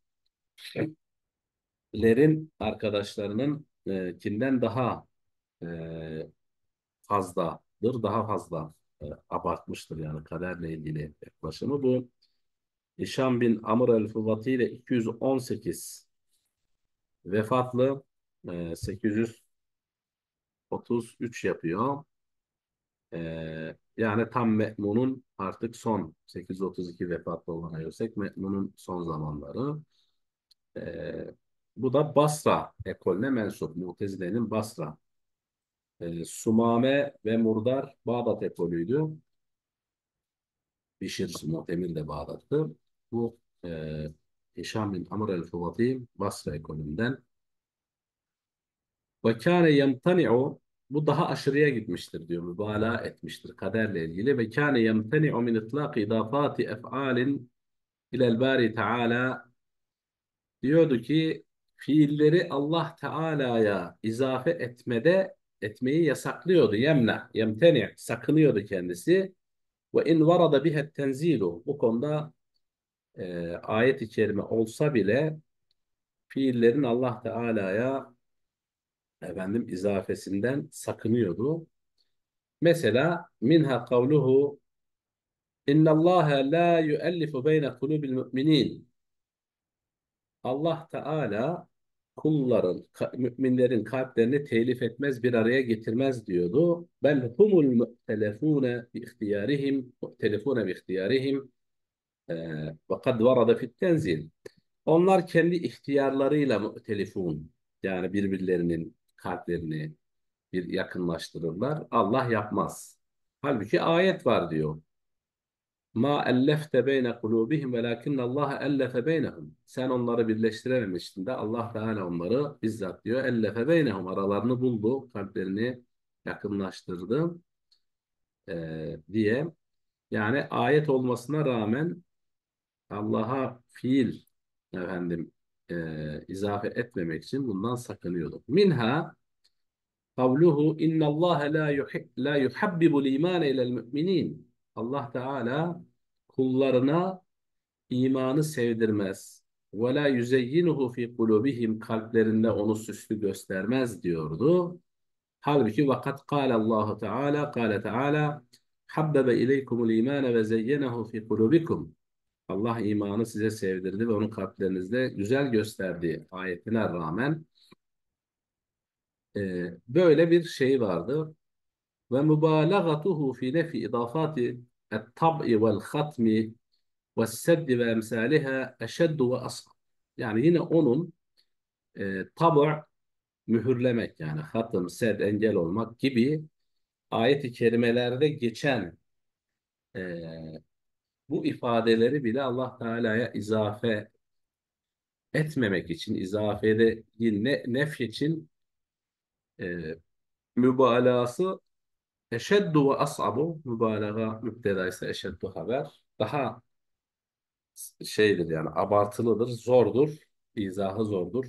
arkadaşlarının e, kinden daha e, fazladır, daha fazla e, abartmıştır yani kaderle ilgili yaklaşımı. Bu Hişam bin Amr el-Fuvati ile iki yüz on sekiz vefatlı, e, sekiz yüz otuz üç yapıyor. Ee, yani tam Me'mun'un artık son sekiz yüz otuz iki vefatlı olana görsek Me'mun'un son zamanları. Ee, bu da Basra ekolüne mensup. Mutezile'nin Basra. Ee, Sumame ve Murdar Bağdat ekolüydü. Bişir Mu'temir de Bağdat'tı. Bu e, Hişam bin Amr el-Fuvati Basra ekolünden. Ve kâne yemtani'u, bu daha aşırıya gitmiştir diyor. Mübalağa etmiştir kaderle ilgili. Ve kâne yemtani'u min itlâq idâfâti ef'âlin ilel bâri teâlâ, diyordu ki fiilleri Allah Teala'ya izafe etmede etmeyi yasaklıyordu. Yemna, yemteni, sakınıyordu kendisi. Ve in varada bihet tenzilu, bu konuda e, ayet-i kerime olsa bile fiillerin Allah Teala'ya efendim izafesinden sakınıyordu. Mesela minha kavluhu innallâhe la yuellifu beyne kulubil mu'minin. Allah Teala kulların, ka- müminlerin kalplerini telif etmez, bir araya getirmez diyordu. Bel humul mu'telefune bi ihtiyarihim, mu'telefune bi ihtiyarihim, e, ve kad varada fit tenzil. Onlar kendi ihtiyarlarıyla mu'telifun, yani birbirlerinin kalplerini bir yakınlaştırırlar. Allah yapmaz. Halbuki ayet var diyor. Ma ellefte beyne kulubihim velakinne Allah ellefe beynehum. Sen onları birleştirememiştin de Allah Teala onları bizzat diyor ellefe beynehum, aralarını buldu, kalplerini yakınlaştırdı e, diye. Yani ayet olmasına rağmen Allah'a fiil efendim e, izafe etmemek için bundan sakınıyordu. Minha kavluhu innallâhe la yuhi- la yuhabbibul imane ilel müminin. Allah Teala kullarına imanı sevdirmez. Ve la yüzeyyinuhu fi kulubihim, kalplerinde onu süslü göstermez diyordu. Halbuki vakat kâle Allahu Teala, kâle Teala habbebe ileykumul imane ve zeyyenehu fi kulubikum. Allah imanı size sevdirdi ve onu kalplerinizde güzel gösterdiği ayetine rağmen e, böyle bir şey vardı. Ve mübalağatuhu fi nefi idafati et-tab'i vel-hatmi ve-seddi ve emsaliha eşeddu ve asab. Yani yine onun e, tab' mühürlemek yani hatım, sed, engel olmak gibi ayet-i kerimelerde geçen e, bu ifadeleri bile Allah Teala'ya izafe etmemek için, izafede değil, ne, nef için e, mübalağası eşeddu ve as'abu, mübalağa müpteda ise eşeddu haber, daha şeydir yani abartılıdır, zordur, izahı zordur,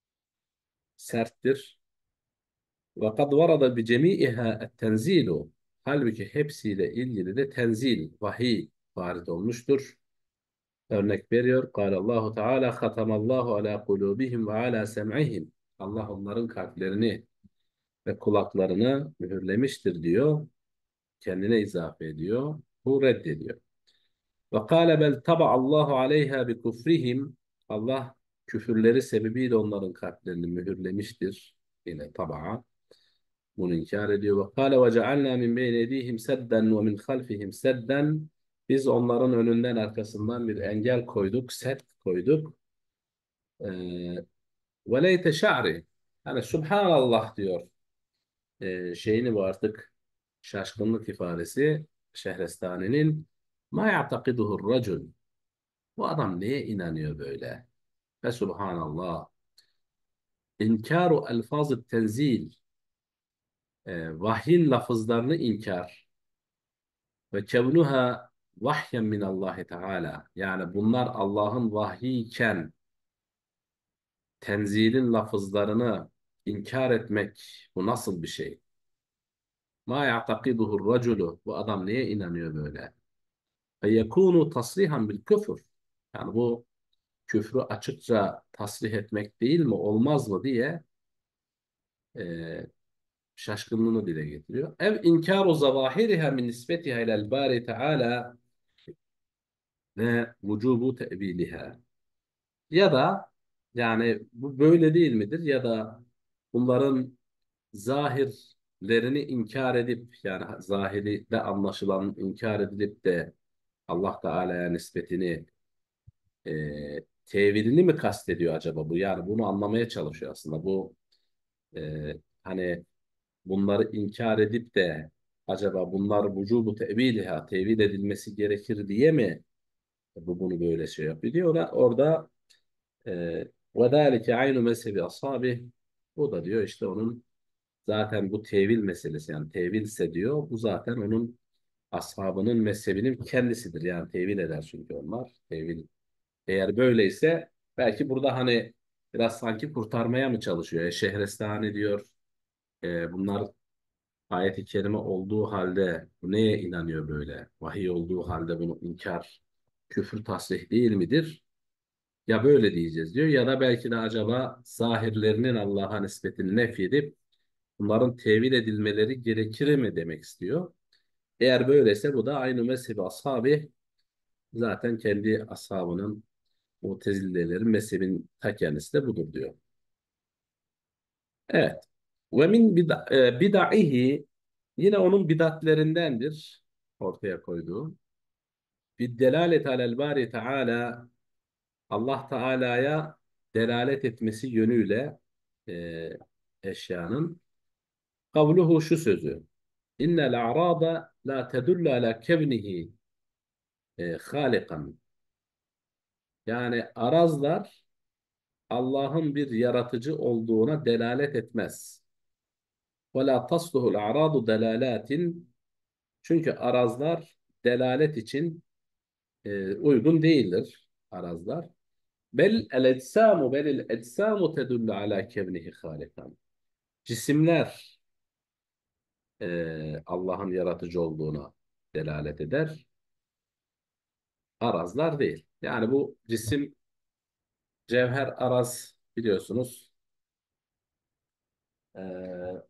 serttir. Ve kad varada bi cemi'iha et-tenzilu. Halbuki hepsiyle ilgili de tenzil, vahiy varid olmuştur. Örnek veriyor. Allahu Teala hatamallahu ala kulubihim ve ala sem'ihim. Allah onların kalplerini ve kulaklarını mühürlemiştir diyor. Kendine izafe ediyor. Bu reddediyor. Ve kâle bel taba'allahu aleyha bi kufrihim. Allah küfürleri sebebiyle onların kalplerini mühürlemiştir. Yine taba'a. Bunu inkar ediyor. Ve kâle ve cealnâ min beyne edîhim sedden ve min halfihim sedden. Biz onların önünden arkasından bir engel koyduk, set koyduk. Ee, ve leyte şa'ri. Yani Subhanallah diyor. Ee, şeyini bu artık şaşkınlık ifadesi Şehrestani'nin ma ya'takiduhur racul. Bu adam neye inanıyor böyle? Ve Subhanallah. İnkaru elfaz-ı tenzil. E, vahyin lafızlarını inkar. Ve kevnuha vahyen minallahi teala. Yani bunlar Allah'ın vahyiyken tenzilin lafızlarını inkar etmek bu nasıl bir şey? Ma ya'takiduhur raculu. Bu adam neye inanıyor böyle? Ve yekunu tasrihan bil küfür. Yani bu küfrü açıkça tasrih etmek değil mi, olmaz mı diye e, şaşkınlığını dile getiriyor. Ev inkaru zavahiriha min nispetiha ilel bari teala ve vücubu te'biliha. Ya da yani bu böyle değil midir? Ya da bunların zahirlerini inkar edip yani zahiri de anlaşılan inkar edilip de Allah Teala'ya nispetini e, tevilini mi kastediyor acaba bu? Yani bunu anlamaya çalışıyor aslında. Bu e, hani bunları inkar edip de acaba bunlar vücubu teviliha tevil edilmesi gerekir diye mi bu bunu böyle şey yapıyor diyor. Orada, orada e, ve zâlike aynu mezhebi ashabi, bu da diyor işte onun zaten bu tevil meselesi yani tevilse diyor bu zaten onun ashabının mezhebinin kendisidir. Yani tevil eder çünkü onlar. Tevil eğer böyleyse belki burada hani biraz sanki kurtarmaya mı çalışıyor? E, Şehrestani diyor. E, bunlar ayet-i kerime olduğu halde bu neye inanıyor böyle? Vahiy olduğu halde bunu inkar, küfür tasrih değil midir? Ya böyle diyeceğiz diyor ya da belki de acaba zahirlerinin Allah'a nispetini nefyedip bunların tevil edilmeleri gerekir mi demek istiyor. Eğer böyleyse bu da aynı mezhebi ashabı zaten kendi ashabının Mu'tezilelerin mezhebin ta kendisi de budur diyor. Evet. Ve min bida, e, bidaihi, yine onun bidatlerindendir ortaya koyduğu. Bir delalet alel bari Teala, Allah Teala'ya delalet etmesi yönüyle e, eşyanın kavluhu şu sözü. İnnel a'rada la tedullu ala kevnihi e, halikan. Yani arazlar Allah'ın bir yaratıcı olduğuna delalet etmez. Ve la tasluhul a'radu delalatin, çünkü arazlar delalet için e, uygun değildir arazlar. Bel el ecsamu bel el ecsamu tedullu ala kevnihi halikan. Cisimler e, Allah'ın yaratıcı olduğuna delalet eder. Arazlar değil. Yani bu cisim cevher araz biliyorsunuz. E,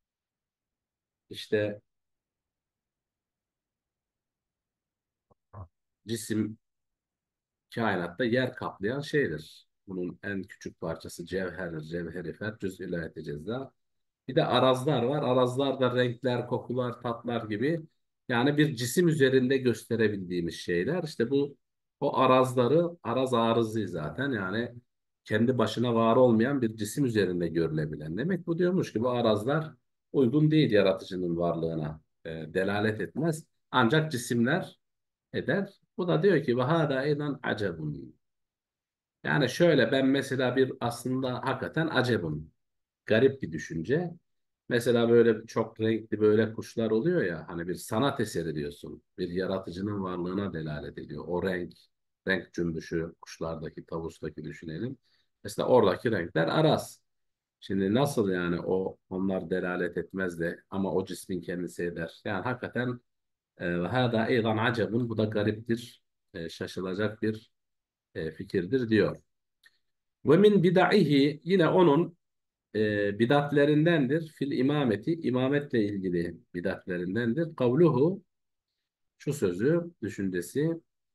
işte cisim kainatta yer kaplayan şeydir. Bunun en küçük parçası cevherdir. Cevheri fer cüz-i ilahiyat cezza. Bir de arazlar var. Arazlar da renkler, kokular, tatlar gibi. Yani bir cisim üzerinde gösterebildiğimiz şeyler. İşte bu o arazları, araz arızı zaten yani kendi başına var olmayan bir cisim üzerinde görülebilen. Demek bu diyormuş ki bu arazlar uygun değil yaratıcının varlığına e, delalet etmez. Ancak cisimler eder. Bu da diyor ki vahada eydan acebun. Yani şöyle ben mesela bir aslında hakikaten acebun. Garip bir düşünce. Mesela böyle çok renkli böyle kuşlar oluyor ya hani bir sanat eseri diyorsun. Bir yaratıcının varlığına delalet ediyor. O renk, renk cümbüşü kuşlardaki, tavustaki düşünelim. Mesela oradaki renkler aras. Şimdi nasıl yani o onlar delalet etmez de ama o cismin kendisi eder. Yani hakikaten e, hâdâ eydan acebun bu da gariptir, e, şaşılacak bir e, fikirdir diyor. Ve min bidaihi yine onun e, bidatlerindendir. Fil imameti, imametle ilgili bidatlerindendir. Kavluhu, şu sözü, düşüncesi.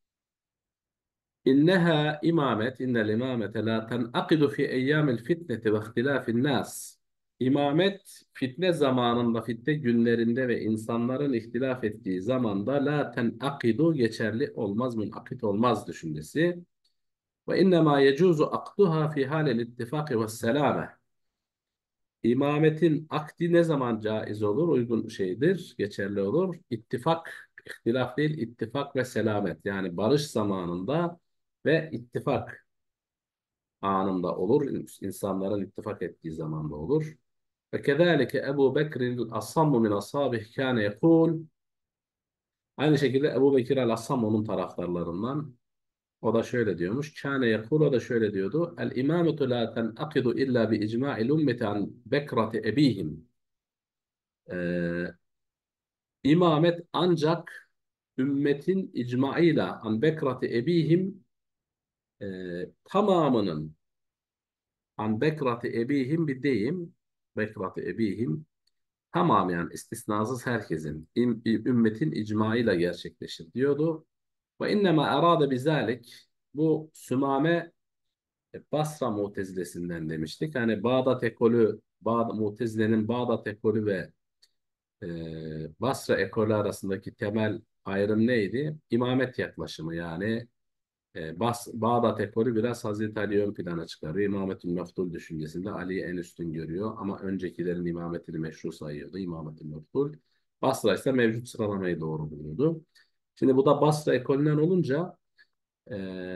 İnneha imamet, innel imamete la tenakidu fi eyyamil fitneti ve ihtilafin nas. İmamet fitne zamanında, fitne günlerinde ve insanların ihtilaf ettiği zamanda la tenakidu geçerli olmaz, münakit olmaz düşüncesi. Ve innema yecuzu akduha fi halil ittifaki ve selame. İmametin akdi ne zaman caiz olur, uygun şeydir, geçerli olur? İttifak, ihtilaf değil, ittifak ve selamet. Yani barış zamanında ve ittifak anında olur. İnsanların ittifak ettiği zamanda olur. Ve kezalike Ebu Bekir'in Assammu min ashabih kâne yekûl. Aynı şekilde Ebu Bekir el-Assam onun taraftarlarından. O da şöyle diyormuş. Kâne yekûl, o da şöyle diyordu. El imâmetu la tenakidu illa bi icma'il ümmeti an bekrati ebihim. Ee, İmamet ancak ümmetin icmaıyla an bekrati ebihim e, tamamının an bekrati ebihim bir deyim bekrati ebihim tamamen istisnasız herkesin im- ümmetin icmaıyla gerçekleşir diyordu. Ve innema arada bizalik bu Sümame e, Basra Mutezilesinden demiştik. Hani Bağdat ekolü Bağdat, Mutezile'nin Bağdat ekolü ve e, Basra ekolü arasındaki temel ayrım neydi? İmamet yaklaşımı yani e, Bas, Bağdat ekolü biraz Hazreti Ali ön plana çıkarıyor. İmametül Meftul düşüncesinde Ali'yi en üstün görüyor ama öncekilerin imametini meşru sayıyordu. İmametül Meftul. Basra ise mevcut sıralamayı doğru buluyordu. Şimdi bu da Basra ekolünden olunca e,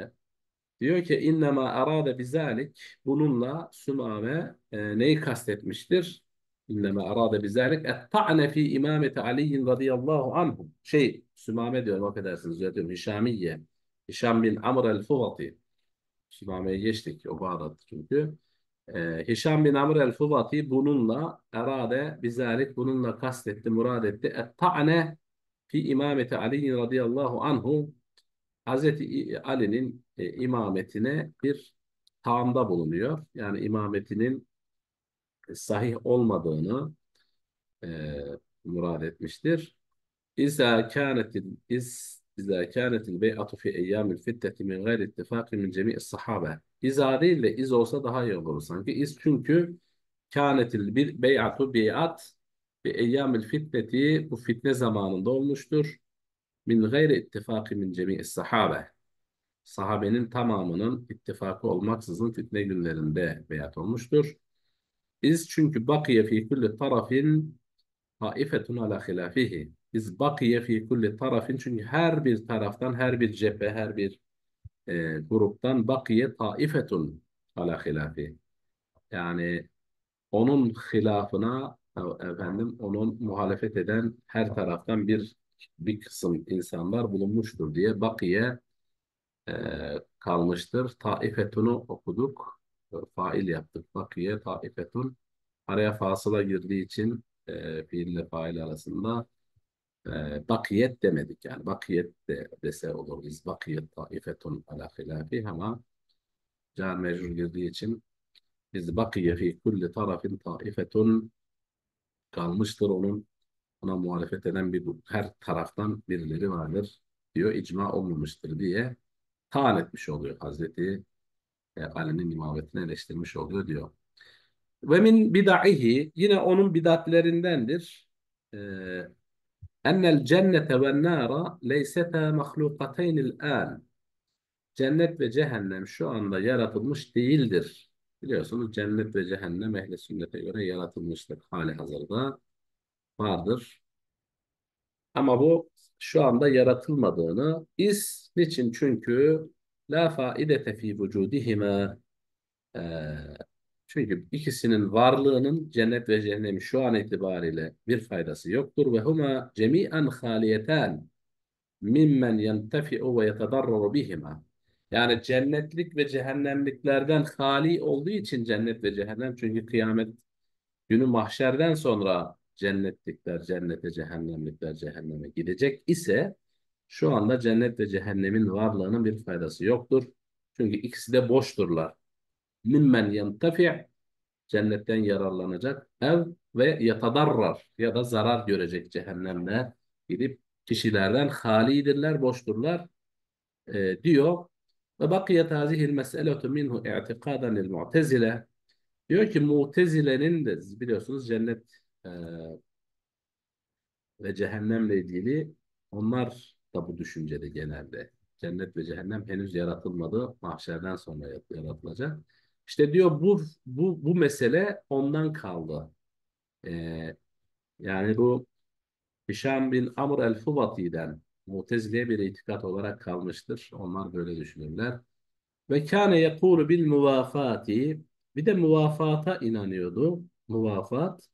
diyor ki innema arade bizalik bununla Sümame e, neyi kastetmiştir? İnnema arade bizalik et-ta'ne fi imameti Ali radıyallahu anhu. Şey Sümame diyorum affedersiniz düzeltiyorum Hişamiye. Hişam bin Amr el-Fuvati. Sümame'ye geçtik o Bağdat çünkü. E, Hişam bin Amr el-Fuvati bununla arade bizalik bununla kastetti murad etti. Et-ta'ne fi imameti Ali radıyallahu anhu Hazreti Ali'nin e, imametine bir taamda bulunuyor. Yani imametinin sahih olmadığını e, murad etmiştir. İza kânetil iz İza kânetil bey'atu fi eyyâmil fiddeti min gayri ittifâki min cemî'is sahabe. İza değil de iz olsa daha iyi olur sanki. İz çünkü kânetil bir bey'atu bey'at fi eyyâmil fiddeti bu fitne zamanında olmuştur. Min gayri ittifâki min cemî'is sahabe. Sahabenin tamamının ittifakı olmaksızın fitne günlerinde beyat olmuştur. Biz çünkü bakiye fi kulli tarafin taifetun ala hilafihi. Biz bakiye fi kulli tarafin çünkü her bir taraftan, her bir cephe, her bir e, gruptan bakiye taifetun ala hilafi. Yani onun hilafına e, efendim onun muhalefet eden her taraftan bir bir kısım insanlar bulunmuştur diye bakiye e, kalmıştır. Taifetunu okuduk. E, Fail yaptık. Bakiye taifetun. Araya fasıla girdiği için e, fiille fail arasında e, bakiyet demedik. Yani bakiyet de dese olur. Biz bakiyet taifetun ala hilafi ama car mecrur girdiği için biz bakiye fi kulli tarafin taifetun kalmıştır onun ona muhalefet eden bir her taraftan birileri vardır diyor. İcma olmamıştır diye taan etmiş oluyor. Hazreti e, Ali'nin imametini eleştirmiş oluyor diyor. Ve min bid'ihi, yine onun bidatlerindendir. E, ennel cennete ve nâra leyseta mahlukateynil an. Cennet ve cehennem şu anda yaratılmış değildir. Biliyorsunuz cennet ve cehennem ehli sünnete göre yaratılmıştır. Hali hazırda vardır. Ama bu şu anda yaratılmadığını is niçin? Çünkü la faidete fi vücudihime. Ee, çünkü ikisinin varlığının cennet ve cehennem şu an itibariyle bir faydası yoktur. Ve huma cemi'an haliyeten mimmen yentefi'u ve yetedarraru bihima. Yani cennetlik ve cehennemliklerden hali olduğu için cennet ve cehennem, çünkü kıyamet günü mahşerden sonra cennetlikler cennete, cehennemlikler cehenneme gidecek ise şu anda cennet ve cehennemin varlığının bir faydası yoktur. Çünkü ikisi de boşturlar. Mimmen yentefi' cennetten yararlanacak ev ve yatadarrar ya da zarar görecek cehennemle gidip kişilerden halidirler, boşturlar e, diyor. Ve bakiyet hazihil meseletu minhu i'tikadan lil mu'tezile. Diyor ki Mu'tezile'nin de biliyorsunuz cennet e, ve cehennemle ilgili onlar da bu düşüncede genelde. Cennet ve cehennem henüz yaratılmadı. Mahşerden sonra yaratılacak. İşte diyor bu bu bu mesele ondan kaldı. E, yani bu Hişam bin Amr el-Fuvati'den Mu'tezile'ye bir itikat olarak kalmıştır. Onlar böyle düşünürler. Ve kâne yekûlu bil muvafati, bir de muvafata inanıyordu. Muvafat.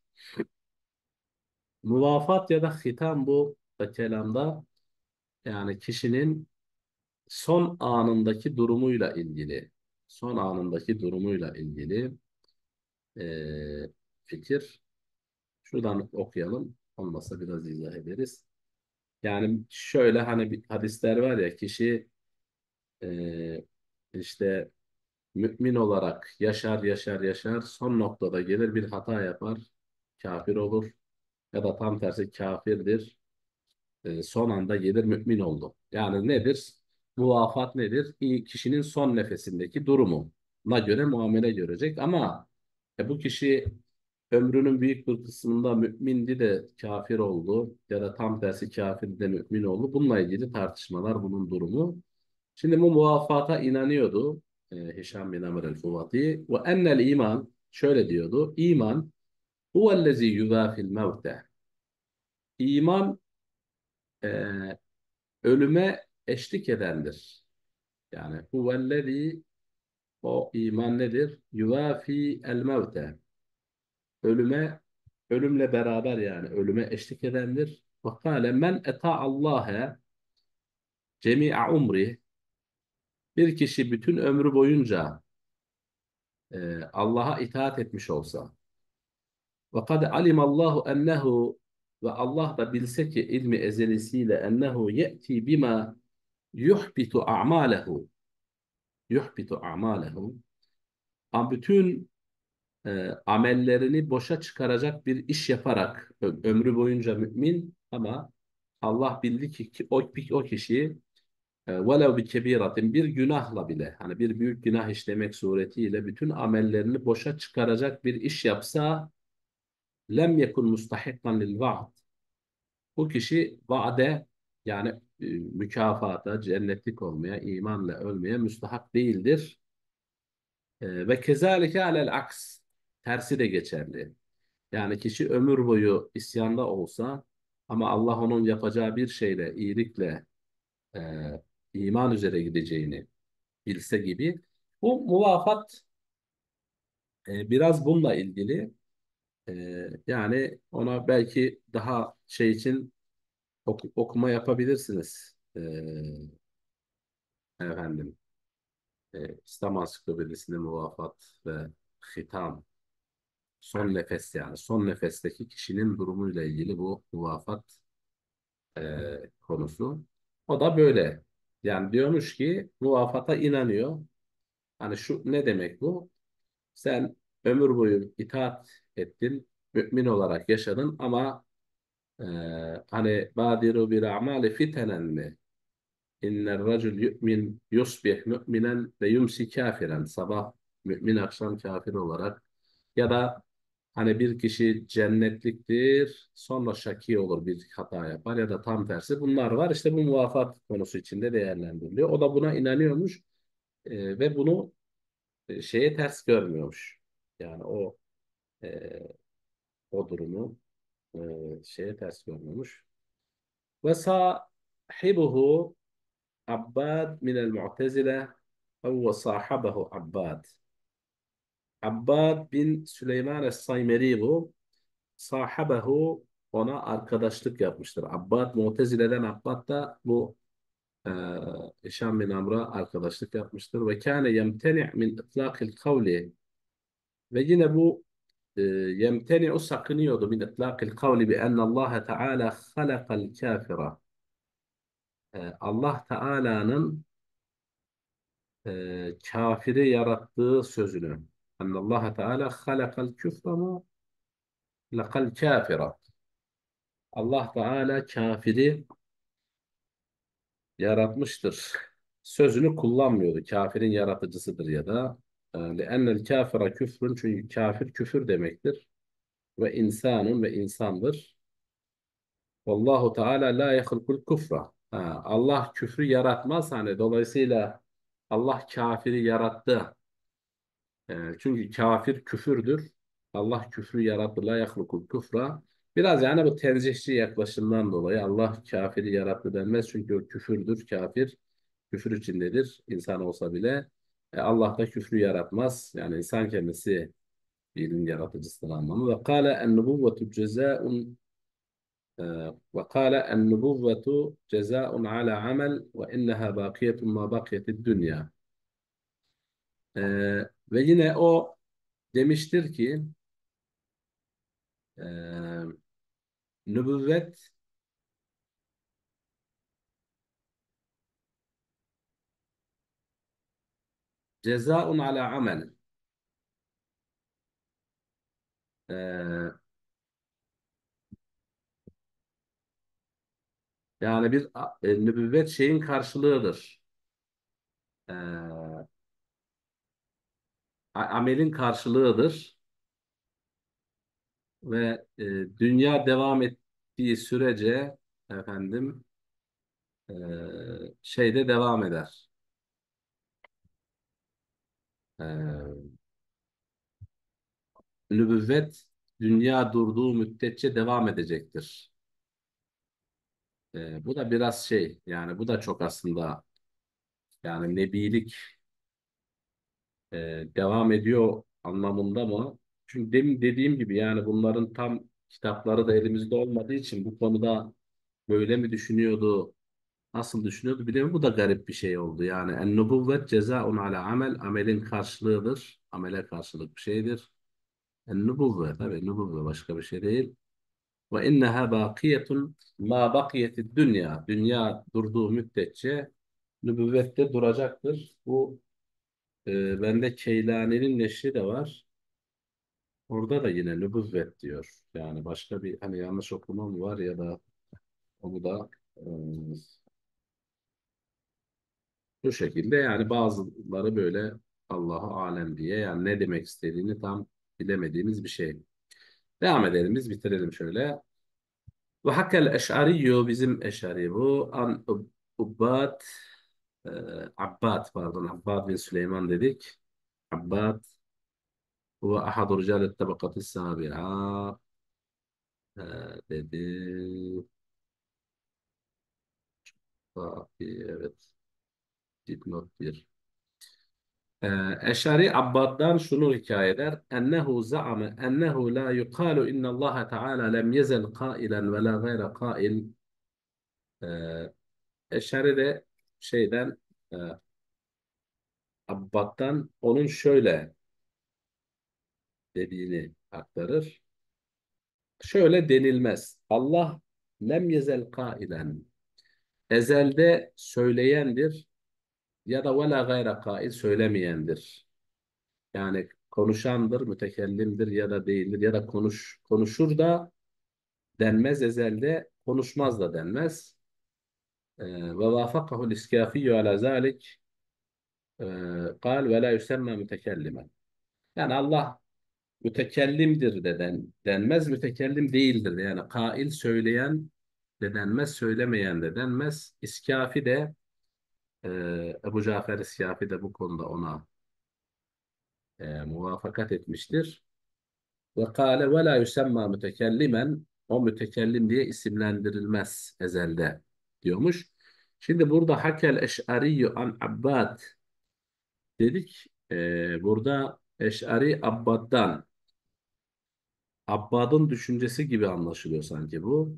Muvafat ya da hitam bu da kelamda yani kişinin son anındaki durumuyla ilgili. Son anındaki durumuyla ilgili eee, fikir. Şuradan okuyalım. Olmasa biraz izah ederiz. Yani şöyle hani bir hadisler var ya, kişi eee, işte mümin olarak yaşar yaşar yaşar, son noktada gelir bir hata yapar, kafir olur, ya da tam tersi kafirdir, e, son anda gelir mümin oldu. Yani nedir? Muvafat nedir? İyi, kişinin son nefesindeki durumuna göre muamele görecek ama e, bu kişi ömrünün büyük bir kısmında mümindi de kafir oldu ya da tam tersi kafir de mümin oldu. Bununla ilgili tartışmalar, bunun durumu. Şimdi bu muvafata inanıyordu e, Hişam bin Amr el-Fuvati ve ennel iman, şöyle diyordu: iman huvellezi yudafil mevte. İman e, ölüme eşlik edendir. Yani huvellezî, o iman nedir? Yuvafi el mevte. Ölüme, ölümle beraber yani ölüme eşlik edendir. Ve kâle men eta Allah'e cemi'a umri. Bir kişi bütün ömrü boyunca e, Allah'a itaat etmiş olsa ve kad alimallahu ennehu, ve Allah da bilse ki ilmi ezelisiyle ennehu ye'ti bima yuhbitu a'malehu, yuhbitu a'malehu, ama bütün e, amellerini boşa çıkaracak bir iş yaparak ö- ömrü boyunca mümin, ama Allah bildi ki, ki o, o kişi e, velev bi kebiratin, bir günahla bile, hani bir büyük günah işlemek suretiyle bütün amellerini boşa çıkaracak bir iş yapsa lem yekun mustahikkan lil vaad. Bu kişi vaade, yani e, mükafata, cennetlik olmaya, imanla ölmeye müstahak değildir. E, ve kezalike alel aks. Tersi de geçerli. Yani kişi ömür boyu isyanda olsa ama Allah onun yapacağı bir şeyle, iyilikle e, iman üzere gideceğini bilse gibi. Bu muvafat e, biraz bununla ilgili. E, yani ona belki daha şey için oku- okuma yapabilirsiniz. E, efendim, e, İslam Ansiklopedisi'nde muvafat ve hitam, son nefes, yani son nefesteki kişinin durumuyla ilgili bu muvafat e, konusu. O da böyle. Yani diyormuş ki muvafata inanıyor. Hani şu ne demek bu? Sen ömür boyu itaat ettin, mümin olarak yaşadın ama e, hani badiru bir amali fitenen mi? İnnel racul yu'min yusbih mü'minen ve yumsi kafiren. Sabah mümin, akşam kafir olarak. Ya da hani bir kişi cennetliktir, sonra şaki olur, bir hata yapar ya da tam tersi. Bunlar var. İşte bu muvafat konusu içinde değerlendiriliyor. O da buna inanıyormuş e, ve bunu e, şeye ters görmüyormuş. Yani o e, o durumu e, şeye ters görmüyormuş. Ve sahibuhu Abbad minel mu'tezile ve sahabehu Abbad. Abbad bin Süleyman Es-Saymeri bu. Sahabehu, ona arkadaşlık yapmıştır. Abbad, Mu'tezile'den Abbad da bu e, Hişam bin Amr'a arkadaşlık yapmıştır. Ve kâne yemteni' min itlâkil kavli, ve yine bu e, yemteni, o sakınıyordu, min itlâkil kavli bi ennallâhe teâlâ halakal kâfira. E, Allah Teala'nın e, kafiri yarattığı sözünü. Ennallâhe Teâlâ halakal küfre mu lakal kâfira. Allah Teala kafiri yaratmıştır sözünü kullanmıyordu. Kafirin yaratıcısıdır ya da e, لأنَّ الْكَافِرَ küfrün, çünkü kafir küfür demektir. Ve insanun, ve insandır. Vallahu Teala la yahluqul kufra. Ha, Allah küfrü yaratmaz, hani dolayısıyla Allah kafiri yarattı. E, çünkü kafir küfürdür. Allah küfrü yarattı. La yahlukul kufra. Biraz yani bu tenzihçi yaklaşımdan dolayı Allah kafiri yarattı denmez. Çünkü o küfürdür. Kafir küfür içindedir. İnsan olsa bile. E, Allah da küfrü yaratmaz. Yani insan kendisi dinin yaratıcısıdır anlamı. Ve kâle en-nubuvvetu cezâun e, ve kâle en-nubuvvetu cezâun ala amel ve inneha bâkiyetun ma bâkiyetid dünya. E, ve yine o demiştir ki e, nübüvvet cezaun ala amel. E, yani bir e, nübüvvet şeyin karşılığıdır. E, a- amelin karşılığıdır ve e, dünya devam ettiği sürece efendim e, şeyde devam eder. E, nübüvvet dünya durduğu müddetçe devam edecektir. E, bu da biraz şey, yani bu da çok aslında, yani nebilik e, devam ediyor anlamında mı? Çünkü demin dediğim gibi yani bunların tam kitapları da elimizde olmadığı için bu konuda böyle mi düşünüyordu, nasıl düşünüyordu bilmiyorum. Bu da garip bir şey oldu. Yani en-nubuvvet cezaun ala amel, amelin karşılığıdır. Amele karşılık bir şeydir. En-nubuvve, tabii nubuvve başka bir şey değil. Ve inneha bakiyetun ma bakiyetid dünya. Dünya durduğu müddetçe nübüvvette duracaktır. Bu e, bende Keylani'nin neşri de var. Orada da yine nübüvvet diyor. Yani başka bir hani yanlış okumam var ya da onu da e, bu şekilde, yani bazıları böyle Allahu alem diye, yani ne demek istediğini tam bilemediğimiz bir şey. Devam edelim, biz bitirelim şöyle. Ve hakkel eş'ariyyu, bizim eş'ari bu an Ub- Ubbad e, Abbad, pardon, Abbad bin Süleyman dedik. Abbad huve ahadu ricalet tabakati sabi'a e, dedi. Tabii, evet. Dipnot bir. Ee, Eşari Abbad'dan şunu hikaye eder. Ennehu za'ame ennehu la yukalu innallaha teala lem yezel kailen ve la gayre kail. Ee, Eşari de şeyden e, Abbad'dan onun şöyle dediğini aktarır. Şöyle denilmez. Allah lem yezel kailen. Ezelde söyleyendir ya da ve la gayre kail, söylemeyendir. Yani konuşandır, mütekellimdir ya da değildir, ya da konuş konuşur da denmez ezelde, konuşmaz da denmez. e, ve vafakahu l-İskafiyyü ala zalik, e, kal ve la yusemma mütekellimen. Yani Allah mütekellimdir de den, denmez, mütekellim değildir de. Yani kail söyleyen de denmez, söylemeyen de denmez. İskafi de e, Ebu Cafer İskafi de bu konuda ona e, muvafakat etmiştir. Ve kâle ve la yusemma mütekellimen, o mütekellim diye isimlendirilmez ezelde diyormuş. Şimdi burada hakel eş'ariyyü an abbad dedik. E, burada Eş'ari Abbad'dan, Abbad'ın düşüncesi gibi anlaşılıyor sanki bu.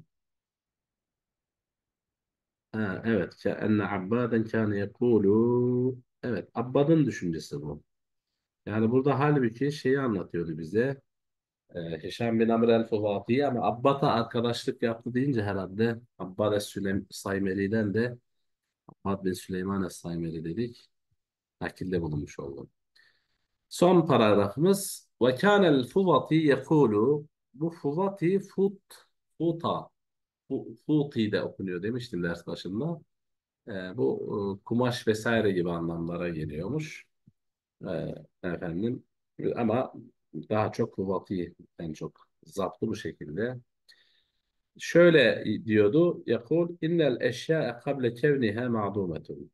Ha, evet. Keenne Abbaden kâne yekûlû. Evet. Abbad'ın düşüncesi bu. Yani burada halbuki şeyi anlatıyordu bize. E, Hişam bin Amr el-Fuvati'yi, ama Abbad'a arkadaşlık yaptı deyince herhalde Abbad es-Süleym Saymeri'den de Abbad bin Süleyman es-Saymeri dedik. Nakilde bulunmuş oldum. Son paragrafımız ve kânel Fuvati yekûlû. Bu Fuvati fut, futa, fu, futi de okunuyor demiştim ders başında. E, bu e, kumaş vesaire gibi anlamlara geliyormuş. E, efendim, ama daha çok Fuvati, en çok zaptı bu şekilde. Şöyle diyordu. Yakul innel eşya kable kevniha ma'dumetun.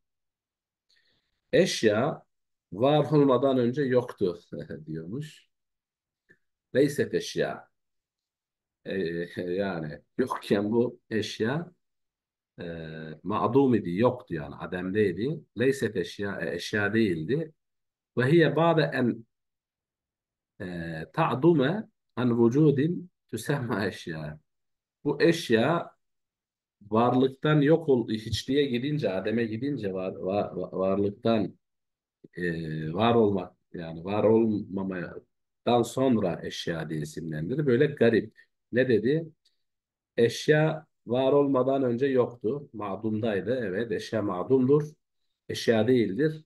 Eşya var olmadan önce yoktu diyormuş. Leyset eşya. E, yani yokken bu eşya e, ma'dum idi, yoktu yani ademdeydi. Leyset eşya, e, eşya değildi. Ve hiye ba'de en e, ta'dume an vücudin tüsemma eşya. Bu eşya varlıktan yok ol, hiçliğe gidince, ademe gidince var, var- varlıktan e, var olmak, yani var olmamadan sonra eşya diye isimlendirir. Böyle garip. Ne dedi? Eşya var olmadan önce yoktu. Ma'dumdaydı. Evet, eşya ma'dumdur. Eşya değildir.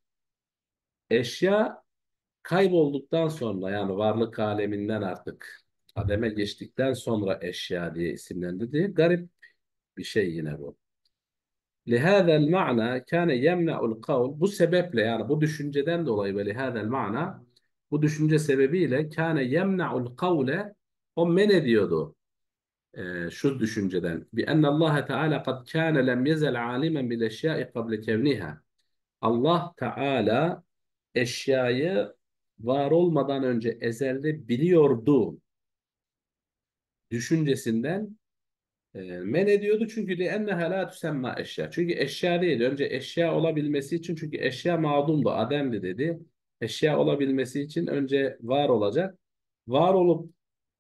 Eşya kaybolduktan sonra, yani varlık aleminden artık ademe geçtikten sonra eşya diye isimlendirdi. Garip bir şey yine bu. لهذا المعنى كان يمنع القول. Bu sebeple, yani bu düşünceden dolayı, ve lihâzel المعنى, bu düşünce sebebiyle kâne yemna'ul kavle, o men ediyordu e, şu düşünceden. Bi enne Allah Teala kad kâne lem yezel alimen bil eşyâi kable kevniha. Allah Teala eşyayı var olmadan önce ezelde biliyordu düşüncesinden E, men ediyordu, çünkü لِأَنَّهَا لَا تُسَمَّا eşya. Çünkü eşya değil. Önce eşya olabilmesi için, çünkü eşya mağdumdu, ademdi dedi. Eşya olabilmesi için önce var olacak. Var olup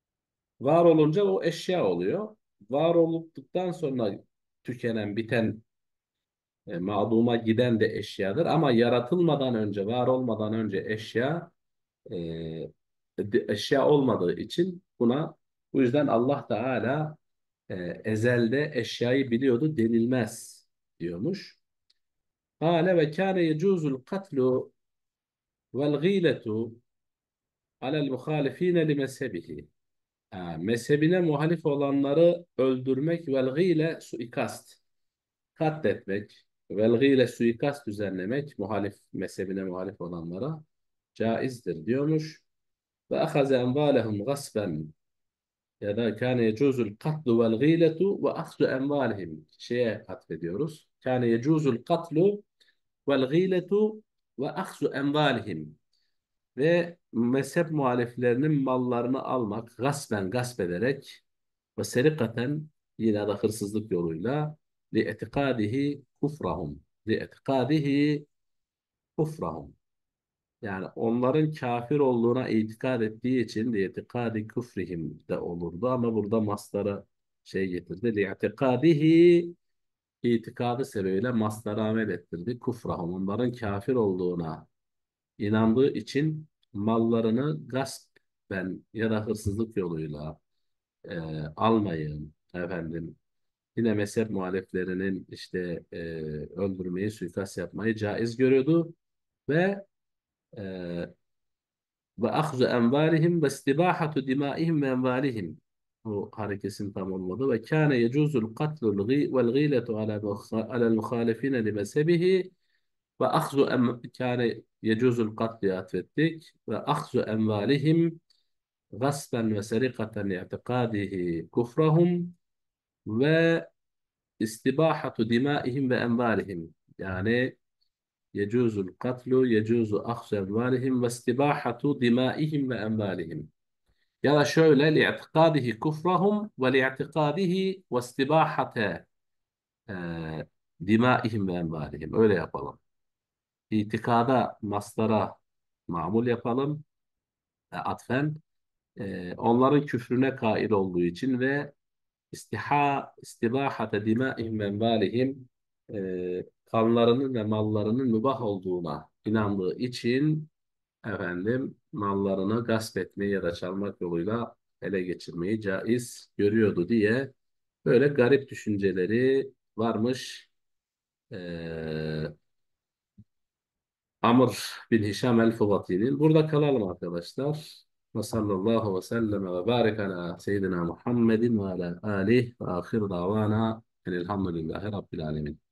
var olunca o eşya oluyor. Var olduktan sonra tükenen, biten, e, mağduma giden de eşyadır. Ama yaratılmadan önce, var olmadan önce eşya e, de- eşya olmadığı için buna, bu yüzden Allah Teala e, ezelde eşyayı biliyordu denilmez diyormuş. Kâle ve kâne yecûzul katlu vel gîletu alel muhalifîne li mezhebihi. Ha, mezhebine muhalif olanları öldürmek, vel gîle suikast, katletmek, vel gîle suikast düzenlemek, muhalif, mezhebine muhalif olanlara caizdir diyormuş. Ve ahaze envâlehum gasben, ya da kâne yecuzul katlu vel gîletu ve ahzu emvalihim. Şeye atfediyoruz. Kâne yecuzul katlu vel gîletu ve ahzu emvalihim. Ve mezhep muhaliflerinin mallarını almak, gasben, gasp ederek, ve serikaten, yine de hırsızlık yoluyla, li etikadihi kufrahum. Li etikadihi kufrahum. Yani onların kafir olduğuna itikad ettiği için de itikadi küfrihim de olurdu, ama burada maslara şey getirdi. Li'tikadihi, itikadı sebebiyle maslara amel ettirdi. Kufrahum, onların kafir olduğuna inandığı için mallarını gasp ben ya da hırsızlık yoluyla e, almayın efendim. Yine mezhep muhaliflerinin işte e, öldürmeyi, suikast yapmayı caiz görüyordu ve e, ve ahzu envalihim ve istibahatu dimaihim ve envalihim. O harekesini tamamladı. Ve kâne yecuzul katlul gî vel gîletu ala alel muhalifine li mezhebihi ve ahzu em kâne yecuzul katli atfettik ve ahzu emvalihim gasben ve serikaten i'tikadihi kufrahum ve istibahatu dimaihim ve envalihim. Yani yecuzul katlu yecuzu ahzu emvalihim ve istibahatu dimaihim ve envalihim. Ya da şöyle li'tikadihi kufrahum ve li'tikadihi ve istibahate e, dimaihim ve envalihim. Öyle yapalım. İtikada maslara mamul yapalım. E, atfen. E, onların küfrüne kail olduğu için ve istiha istibahate dimaihim ve envalihim e, kanlarının ve mallarının mübah olduğuna inandığı için efendim mallarını gasp etmeyi ya da çalmak yoluyla ele geçirmeyi caiz görüyordu diye böyle garip düşünceleri varmış eee Amr bin Hişam el-Fuvati'nin. Burada kalalım arkadaşlar. Ve sallallahu ve sellem ve barik ala seyyidina Muhammedin ve ala alihi ve ahir davana elhamdülillahi rabbil alemin.